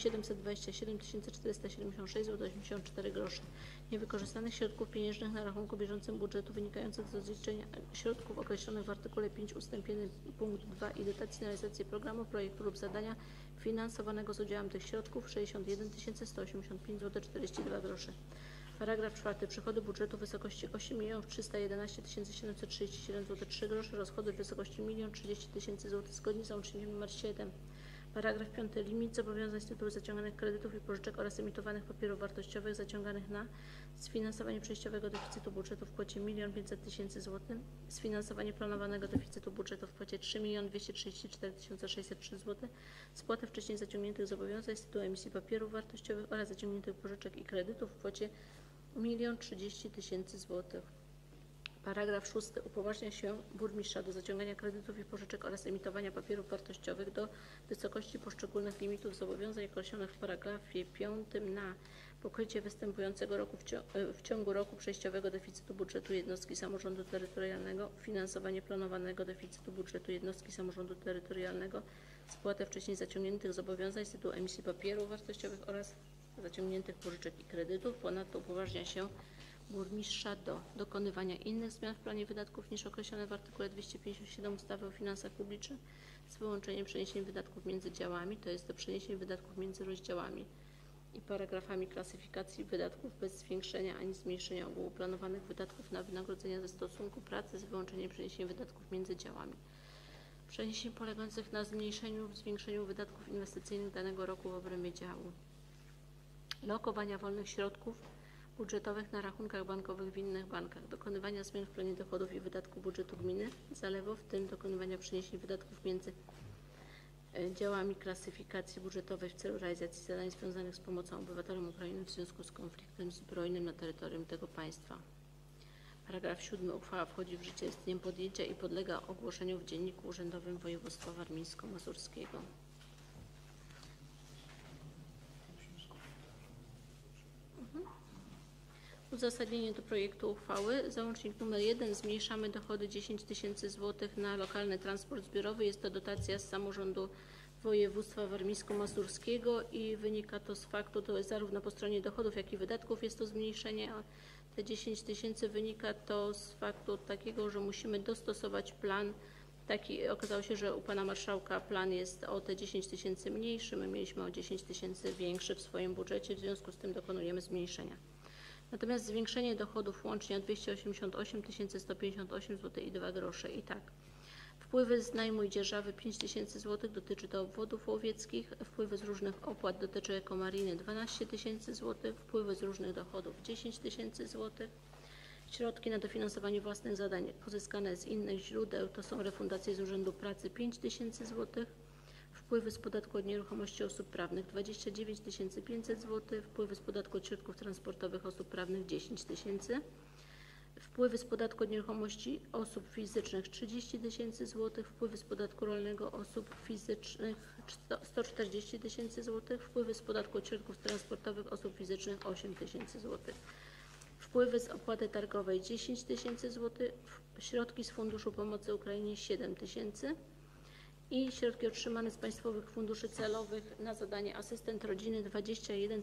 727 476 zł 84 groszy, niewykorzystanych środków pieniężnych na rachunku bieżącym budżetu wynikających z rozliczenia środków określonych w artykule 5 ust. 1 punkt 2 i dotacji na realizację programu, projektu lub zadania finansowanego z udziałem tych środków 61 185 zł 42 groszy. Paragraf 4. Przychody budżetu w wysokości 8 311 737 zł 3 grosze, rozchody w wysokości 1 030 000 zł zgodnie z załącznikiem nr 7. Paragraf 5. Limit zobowiązań z tytułu zaciąganych kredytów i pożyczek oraz emitowanych papierów wartościowych zaciąganych na sfinansowanie przejściowego deficytu budżetu w kwocie 1 500 000 zł, sfinansowanie planowanego deficytu budżetu w kwocie 3 234 603 zł, spłatę wcześniej zaciągniętych zobowiązań z tytułu emisji papierów wartościowych oraz zaciągniętych pożyczek i kredytów w kwocie 1 030 000 zł. Paragraf 6. Upoważnia się burmistrza do zaciągania kredytów i pożyczek oraz emitowania papierów wartościowych do wysokości poszczególnych limitów zobowiązań określonych w paragrafie 5 na pokrycie występującego w ciągu roku przejściowego deficytu budżetu jednostki samorządu terytorialnego, finansowanie planowanego deficytu budżetu jednostki samorządu terytorialnego, spłatę wcześniej zaciągniętych zobowiązań z tytułu emisji papierów wartościowych oraz zaciągniętych pożyczek i kredytów. Ponadto upoważnia się burmistrza do dokonywania innych zmian w planie wydatków niż określone w artykule 257 ustawy o finansach publicznych z wyłączeniem przeniesień wydatków między działami, to jest do przeniesień wydatków między rozdziałami i paragrafami klasyfikacji wydatków bez zwiększenia ani zmniejszenia ogółu planowanych wydatków na wynagrodzenia ze stosunku pracy z wyłączeniem przeniesień wydatków między działami. Przeniesień polegających na zmniejszeniu lub zwiększeniu wydatków inwestycyjnych danego roku w obrębie działu. Lokowania wolnych środków budżetowych na rachunkach bankowych w innych bankach, dokonywania zmian w planie dochodów i wydatków budżetu gminy zalewo, w tym dokonywania przeniesień wydatków między działami klasyfikacji budżetowej w celu realizacji zadań związanych z pomocą obywatelom Ukrainy w związku z konfliktem zbrojnym na terytorium tego państwa. Paragraf 7. Uchwała wchodzi w życie z dniem podjęcia i podlega ogłoszeniu w Dzienniku Urzędowym Województwa Warmińsko-Mazurskiego. Uzasadnienie do projektu uchwały. Załącznik nr 1. Zmniejszamy dochody 10 000 zł na lokalny transport zbiorowy. Jest to dotacja z samorządu województwa warmińsko-mazurskiego i wynika to z faktu, to jest zarówno po stronie dochodów, jak i wydatków jest to zmniejszenie, a te 10 000 wynika to z faktu takiego, że musimy dostosować plan. Okazało się, że u pana marszałka plan jest o te 10 000 mniejszy, my mieliśmy o 10 000 większy w swoim budżecie, w związku z tym dokonujemy zmniejszenia. Natomiast zwiększenie dochodów łącznie o 288 158 zł i 2 grosze. I tak, wpływy z najmu i dzierżawy 5 000 zł, dotyczy to obwodów łowieckich, wpływy z różnych opłat dotyczy ekomariny 12 000 zł, wpływy z różnych dochodów 10 000 zł, środki na dofinansowanie własnych zadań pozyskane z innych źródeł to są refundacje z Urzędu Pracy 5 000 zł, wpływy z podatku od nieruchomości osób prawnych 29 500 zł, wpływy z podatku od środków transportowych osób prawnych 10 000, wpływy z podatku od nieruchomości osób fizycznych 30 000 zł, wpływy z podatku rolnego osób fizycznych 140 000 zł, wpływy z podatku od środków transportowych osób fizycznych 8 000 zł, wpływy z opłaty targowej 10 000 zł, środki z Funduszu Pomocy Ukrainie 7 000 i środki otrzymane z państwowych funduszy celowych na zadanie asystent rodziny 21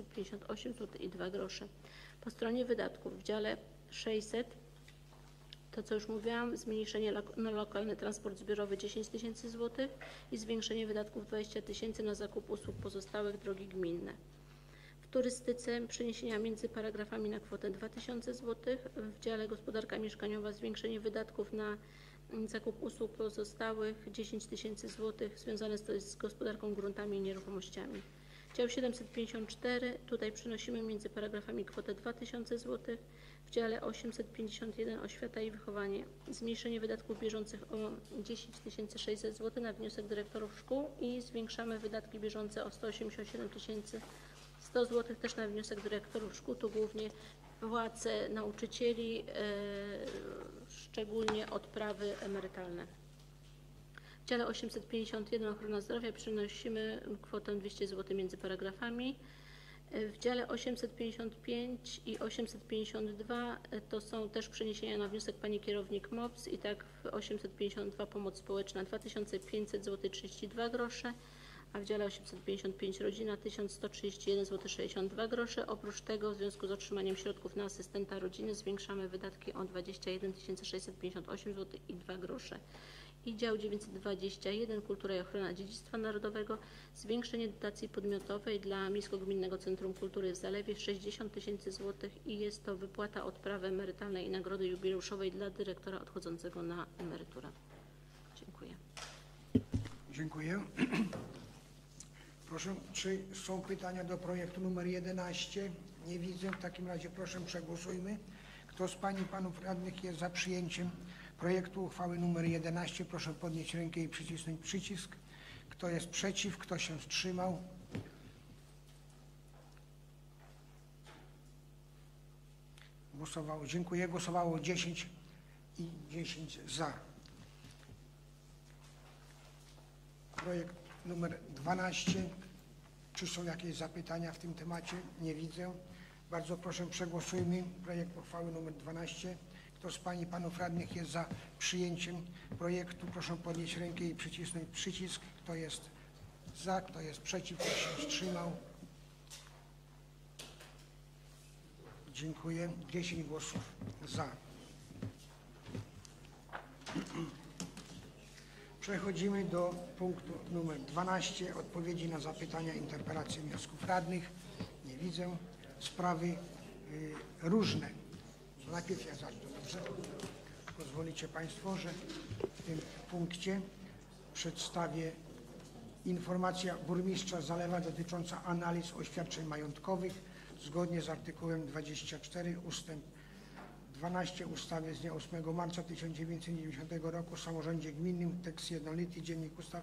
658 zł i 2 grosze. Po stronie wydatków w dziale 600 To, co już mówiłam, zmniejszenie na lokalny transport zbiorowy 10 tysięcy złotych i zwiększenie wydatków 20 tysięcy na zakup usług pozostałych drogi gminne. W turystyce przeniesienia między paragrafami na kwotę 2000 zł. W dziale gospodarka mieszkaniowa zwiększenie wydatków na zakup usług pozostałych 10 tysięcy złotych związane z gospodarką gruntami i nieruchomościami. Dział 754, tutaj przenosimy między paragrafami kwotę 2000 zł. W dziale 851 oświata i wychowanie zmniejszenie wydatków bieżących o 10 600 zł na wniosek dyrektorów szkół i zwiększamy wydatki bieżące o 187 100 zł też na wniosek dyrektorów szkół, tu głównie płace nauczycieli, szczególnie odprawy emerytalne. W dziale 851 ochrona zdrowia przenosimy kwotę 200 zł między paragrafami. W dziale 855 i 852 to są też przeniesienia na wniosek pani kierownik MOPS i tak w 852 pomoc społeczna 2500 zł 32 grosze, a w dziale 855 rodzina 1131 zł 62 grosze. Oprócz tego w związku z otrzymaniem środków na asystenta rodziny zwiększamy wydatki o 21 658 zł i 2 grosze. I dział 921 Kultura i ochrona dziedzictwa narodowego zwiększenie dotacji podmiotowej dla Miejsko-Gminnego Centrum Kultury w Zalewie 60 tysięcy złotych i jest to wypłata odprawy emerytalnej i nagrody jubileuszowej dla dyrektora odchodzącego na emeryturę. Dziękuję. Dziękuję. Proszę, czy są pytania do projektu numer 11? Nie widzę. W takim razie proszę przegłosujmy. Kto z pań i panów radnych jest za przyjęciem projektu uchwały numer 11? Proszę podnieść rękę i przycisnąć przycisk. Kto jest przeciw? Kto się wstrzymał? Głosowało, dziękuję. Głosowało 10 i 10 za. Projekt numer 12. Czy są jakieś zapytania w tym temacie? Nie widzę. Bardzo proszę, przegłosujmy projekt uchwały numer 12. Kto z pań i panów radnych jest za przyjęciem projektu? Proszę podnieść rękę i przycisnąć przycisk. Kto jest za? Kto jest przeciw? Kto się wstrzymał? Dziękuję. 10 głosów za. Przechodzimy do punktu numer 12. Odpowiedzi na zapytania, interpelacje, wniosków radnych. Nie widzę. Sprawy różne. Najpierw ja zacznę. Dobrze? Pozwolicie państwo, że w tym punkcie przedstawię informacja burmistrza Zalewa dotycząca analiz oświadczeń majątkowych zgodnie z artykułem 24 ustęp 12 ustawy z dnia 8 marca 1990 roku o samorządzie gminnym, tekst jednolity, Dziennik Ustaw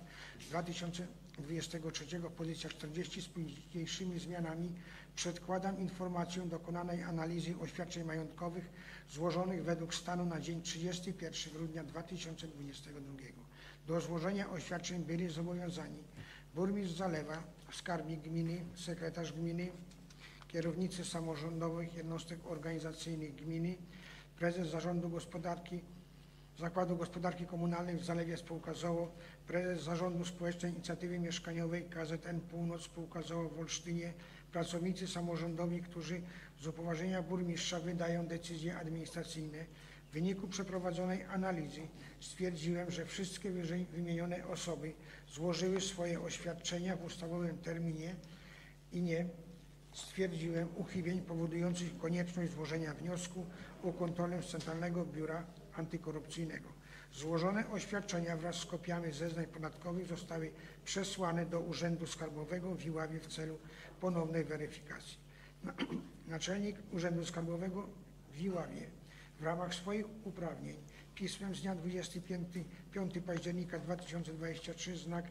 2023, pozycja 40 z późniejszymi zmianami przedkładam informację dokonanej analizy oświadczeń majątkowych złożonych według stanu na dzień 31 grudnia 2022. Do złożenia oświadczeń byli zobowiązani burmistrz Zalewa, skarbnik gminy, sekretarz gminy, kierownicy samorządowych jednostek organizacyjnych gminy, prezes Zarządu Zakładu Gospodarki Komunalnej w Zalewie spółka z.o.o., prezes Zarządu Społecznej Inicjatywy Mieszkaniowej KZN Północ spółka z.o.o. w Olsztynie, pracownicy samorządowi, którzy z upoważnienia burmistrza wydają decyzje administracyjne. W wyniku przeprowadzonej analizy stwierdziłem, że wszystkie wyżej wymienione osoby złożyły swoje oświadczenia w ustawowym terminie i nie stwierdziłem uchybień powodujących konieczność złożenia wniosku o kontrolę z Centralnego Biura Antykorupcyjnego. Złożone oświadczenia wraz z kopiami zeznań podatkowych zostały przesłane do Urzędu Skarbowego w Iławie w celu ponownej weryfikacji. Naczelnik Urzędu Skarbowego w Iławie w ramach swoich uprawnień pismem z dnia 25 października 2023 znak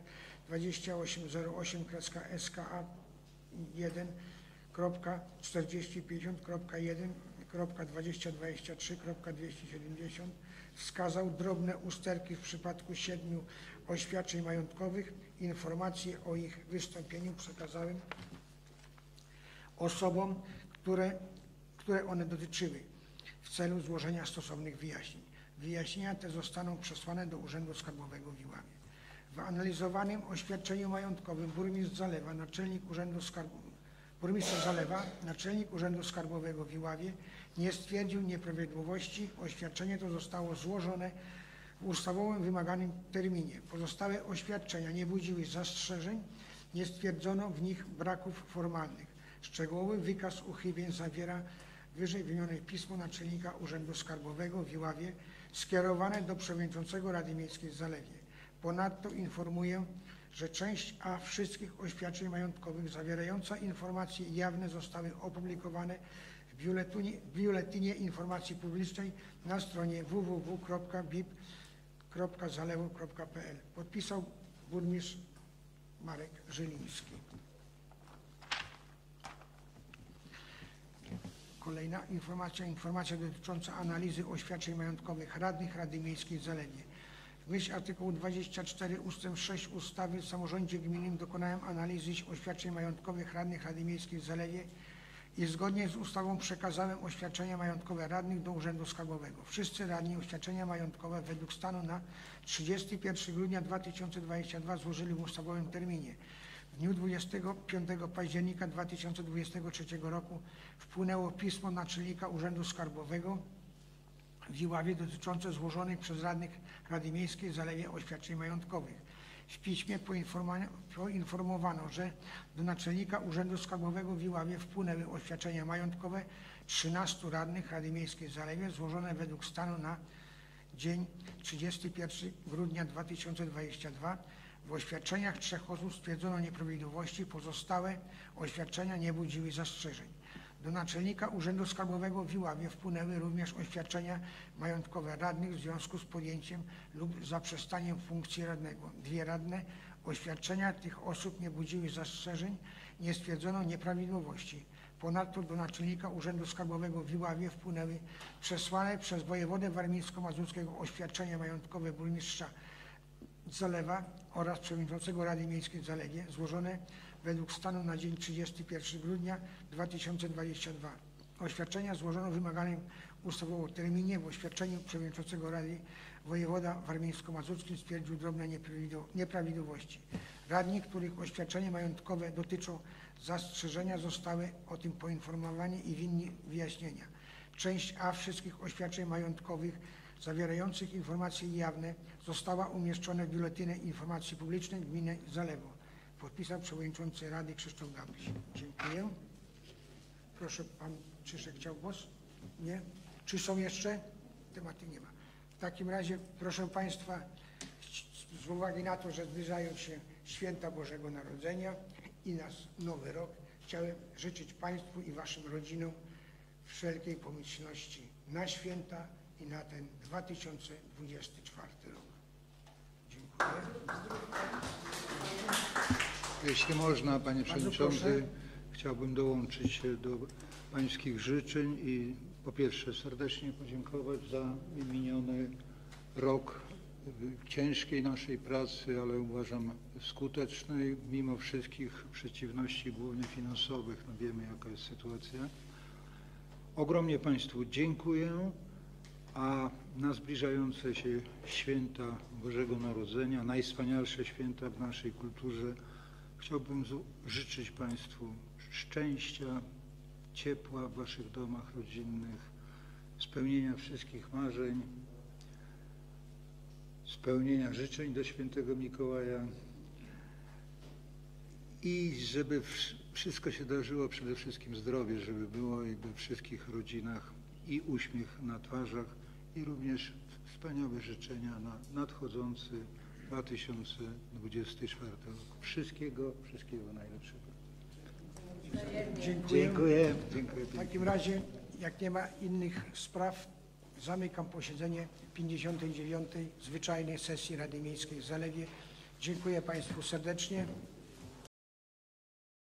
2808-SKA 1.4050.1.2023.270 wskazał drobne usterki w przypadku 7 oświadczeń majątkowych. Informacje o ich wystąpieniu przekazałem osobom, które one dotyczyły w celu złożenia stosownych wyjaśnień. Wyjaśnienia te zostaną przesłane do Urzędu Skarbowego w Iławie. W analizowanym oświadczeniu majątkowym burmistrz Zalewa, naczelnik Urzędu Skarbowego w Iławie nie stwierdził nieprawidłowości. Oświadczenie to zostało złożone w ustawowym wymaganym terminie. Pozostałe oświadczenia nie budziły zastrzeżeń, nie stwierdzono w nich braków formalnych. Szczegółowy wykaz uchybień zawiera wyżej wymienione pismo naczelnika Urzędu Skarbowego w Iławie skierowane do przewodniczącego Rady Miejskiej w Zalewie. Ponadto informuję, że część A wszystkich oświadczeń majątkowych zawierająca informacje jawne zostały opublikowane w Biuletynie Informacji Publicznej na stronie www.bip.zalewo.pl. Podpisał burmistrz Marek Żyliński. Kolejna informacja dotycząca analizy oświadczeń majątkowych radnych Rady Miejskiej w Zalewie. W myśl artykułu 24 ust. 6 ustawy o samorządzie gminnym dokonałem analizy oświadczeń majątkowych radnych Rady Miejskiej w Zalewie i zgodnie z ustawą przekazałem oświadczenia majątkowe radnych do Urzędu Skarbowego. Wszyscy radni oświadczenia majątkowe według stanu na 31 grudnia 2022 złożyli w ustawowym terminie. W dniu 25 października 2023 roku wpłynęło pismo naczelnika Urzędu Skarbowego w Iławie dotyczące złożonych przez radnych Rady Miejskiej w Zalewie oświadczeń majątkowych. W piśmie poinformowano, że do naczelnika Urzędu Skarbowego w Iławie wpłynęły oświadczenia majątkowe 13 radnych Rady Miejskiej w Zalewie złożone według stanu na dzień 31 grudnia 2022. W oświadczeniach 3 osób stwierdzono nieprawidłowości, pozostałe oświadczenia nie budziły zastrzeżeń. Do naczelnika Urzędu Skarbowego w Iławie wpłynęły również oświadczenia majątkowe radnych w związku z podjęciem lub zaprzestaniem funkcji radnego. 2 radne oświadczenia tych osób nie budziły zastrzeżeń, nie stwierdzono nieprawidłowości. Ponadto do naczelnika Urzędu Skarbowego w Iławie wpłynęły przesłane przez wojewodę warmińsko-mazurskiego oświadczenia majątkowe burmistrza Zalewa oraz przewodniczącego Rady Miejskiej w Zalewie złożone według stanu na dzień 31 grudnia 2022. Oświadczenia złożono w wymaganym ustawowo terminie. W oświadczeniu przewodniczącego Rady wojewoda warmińsko-mazurski stwierdził drobne nieprawidłowości. Radni, których oświadczenia majątkowe dotyczą zastrzeżenia, zostały o tym poinformowani i winni wyjaśnienia. Część A wszystkich oświadczeń majątkowych zawierających informacje jawne została umieszczona w Biuletynie Informacji Publicznej Gminy Zalewo. Podpisał przewodniczący Rady Krzysztof Gabryś. Dziękuję. Proszę, pan Krzysztof chciał głos? Nie? Czy są jeszcze? Tematy nie ma. W takim razie, proszę państwa, z uwagi na to, że zbliżają się święta Bożego Narodzenia i nasz Nowy Rok, chciałem życzyć państwu i waszym rodzinom wszelkiej pomyślności na święta i na ten 2024 rok. Dziękuję. Jeśli można, panie przewodniczący, chciałbym dołączyć się do pańskich życzeń i po pierwsze serdecznie podziękować za miniony rok ciężkiej naszej pracy, ale uważam skutecznej, mimo wszystkich przeciwności, głównie finansowych. No wiemy, jaka jest sytuacja. Ogromnie państwu dziękuję, a na zbliżające się święta Bożego Narodzenia, najwspanialsze święta w naszej kulturze, chciałbym życzyć państwu szczęścia, ciepła w waszych domach rodzinnych, spełnienia wszystkich marzeń, spełnienia życzeń do świętego Mikołaja i żeby wszystko się darzyło, przede wszystkim zdrowie, żeby było jakby w wszystkich rodzinach i uśmiech na twarzach i również wspaniałe życzenia na nadchodzący 2024 rok. Wszystkiego najlepszego. Dziękuję. W takim razie, jak nie ma innych spraw, zamykam posiedzenie 59. zwyczajnej sesji Rady Miejskiej w Zalewie. Dziękuję państwu serdecznie.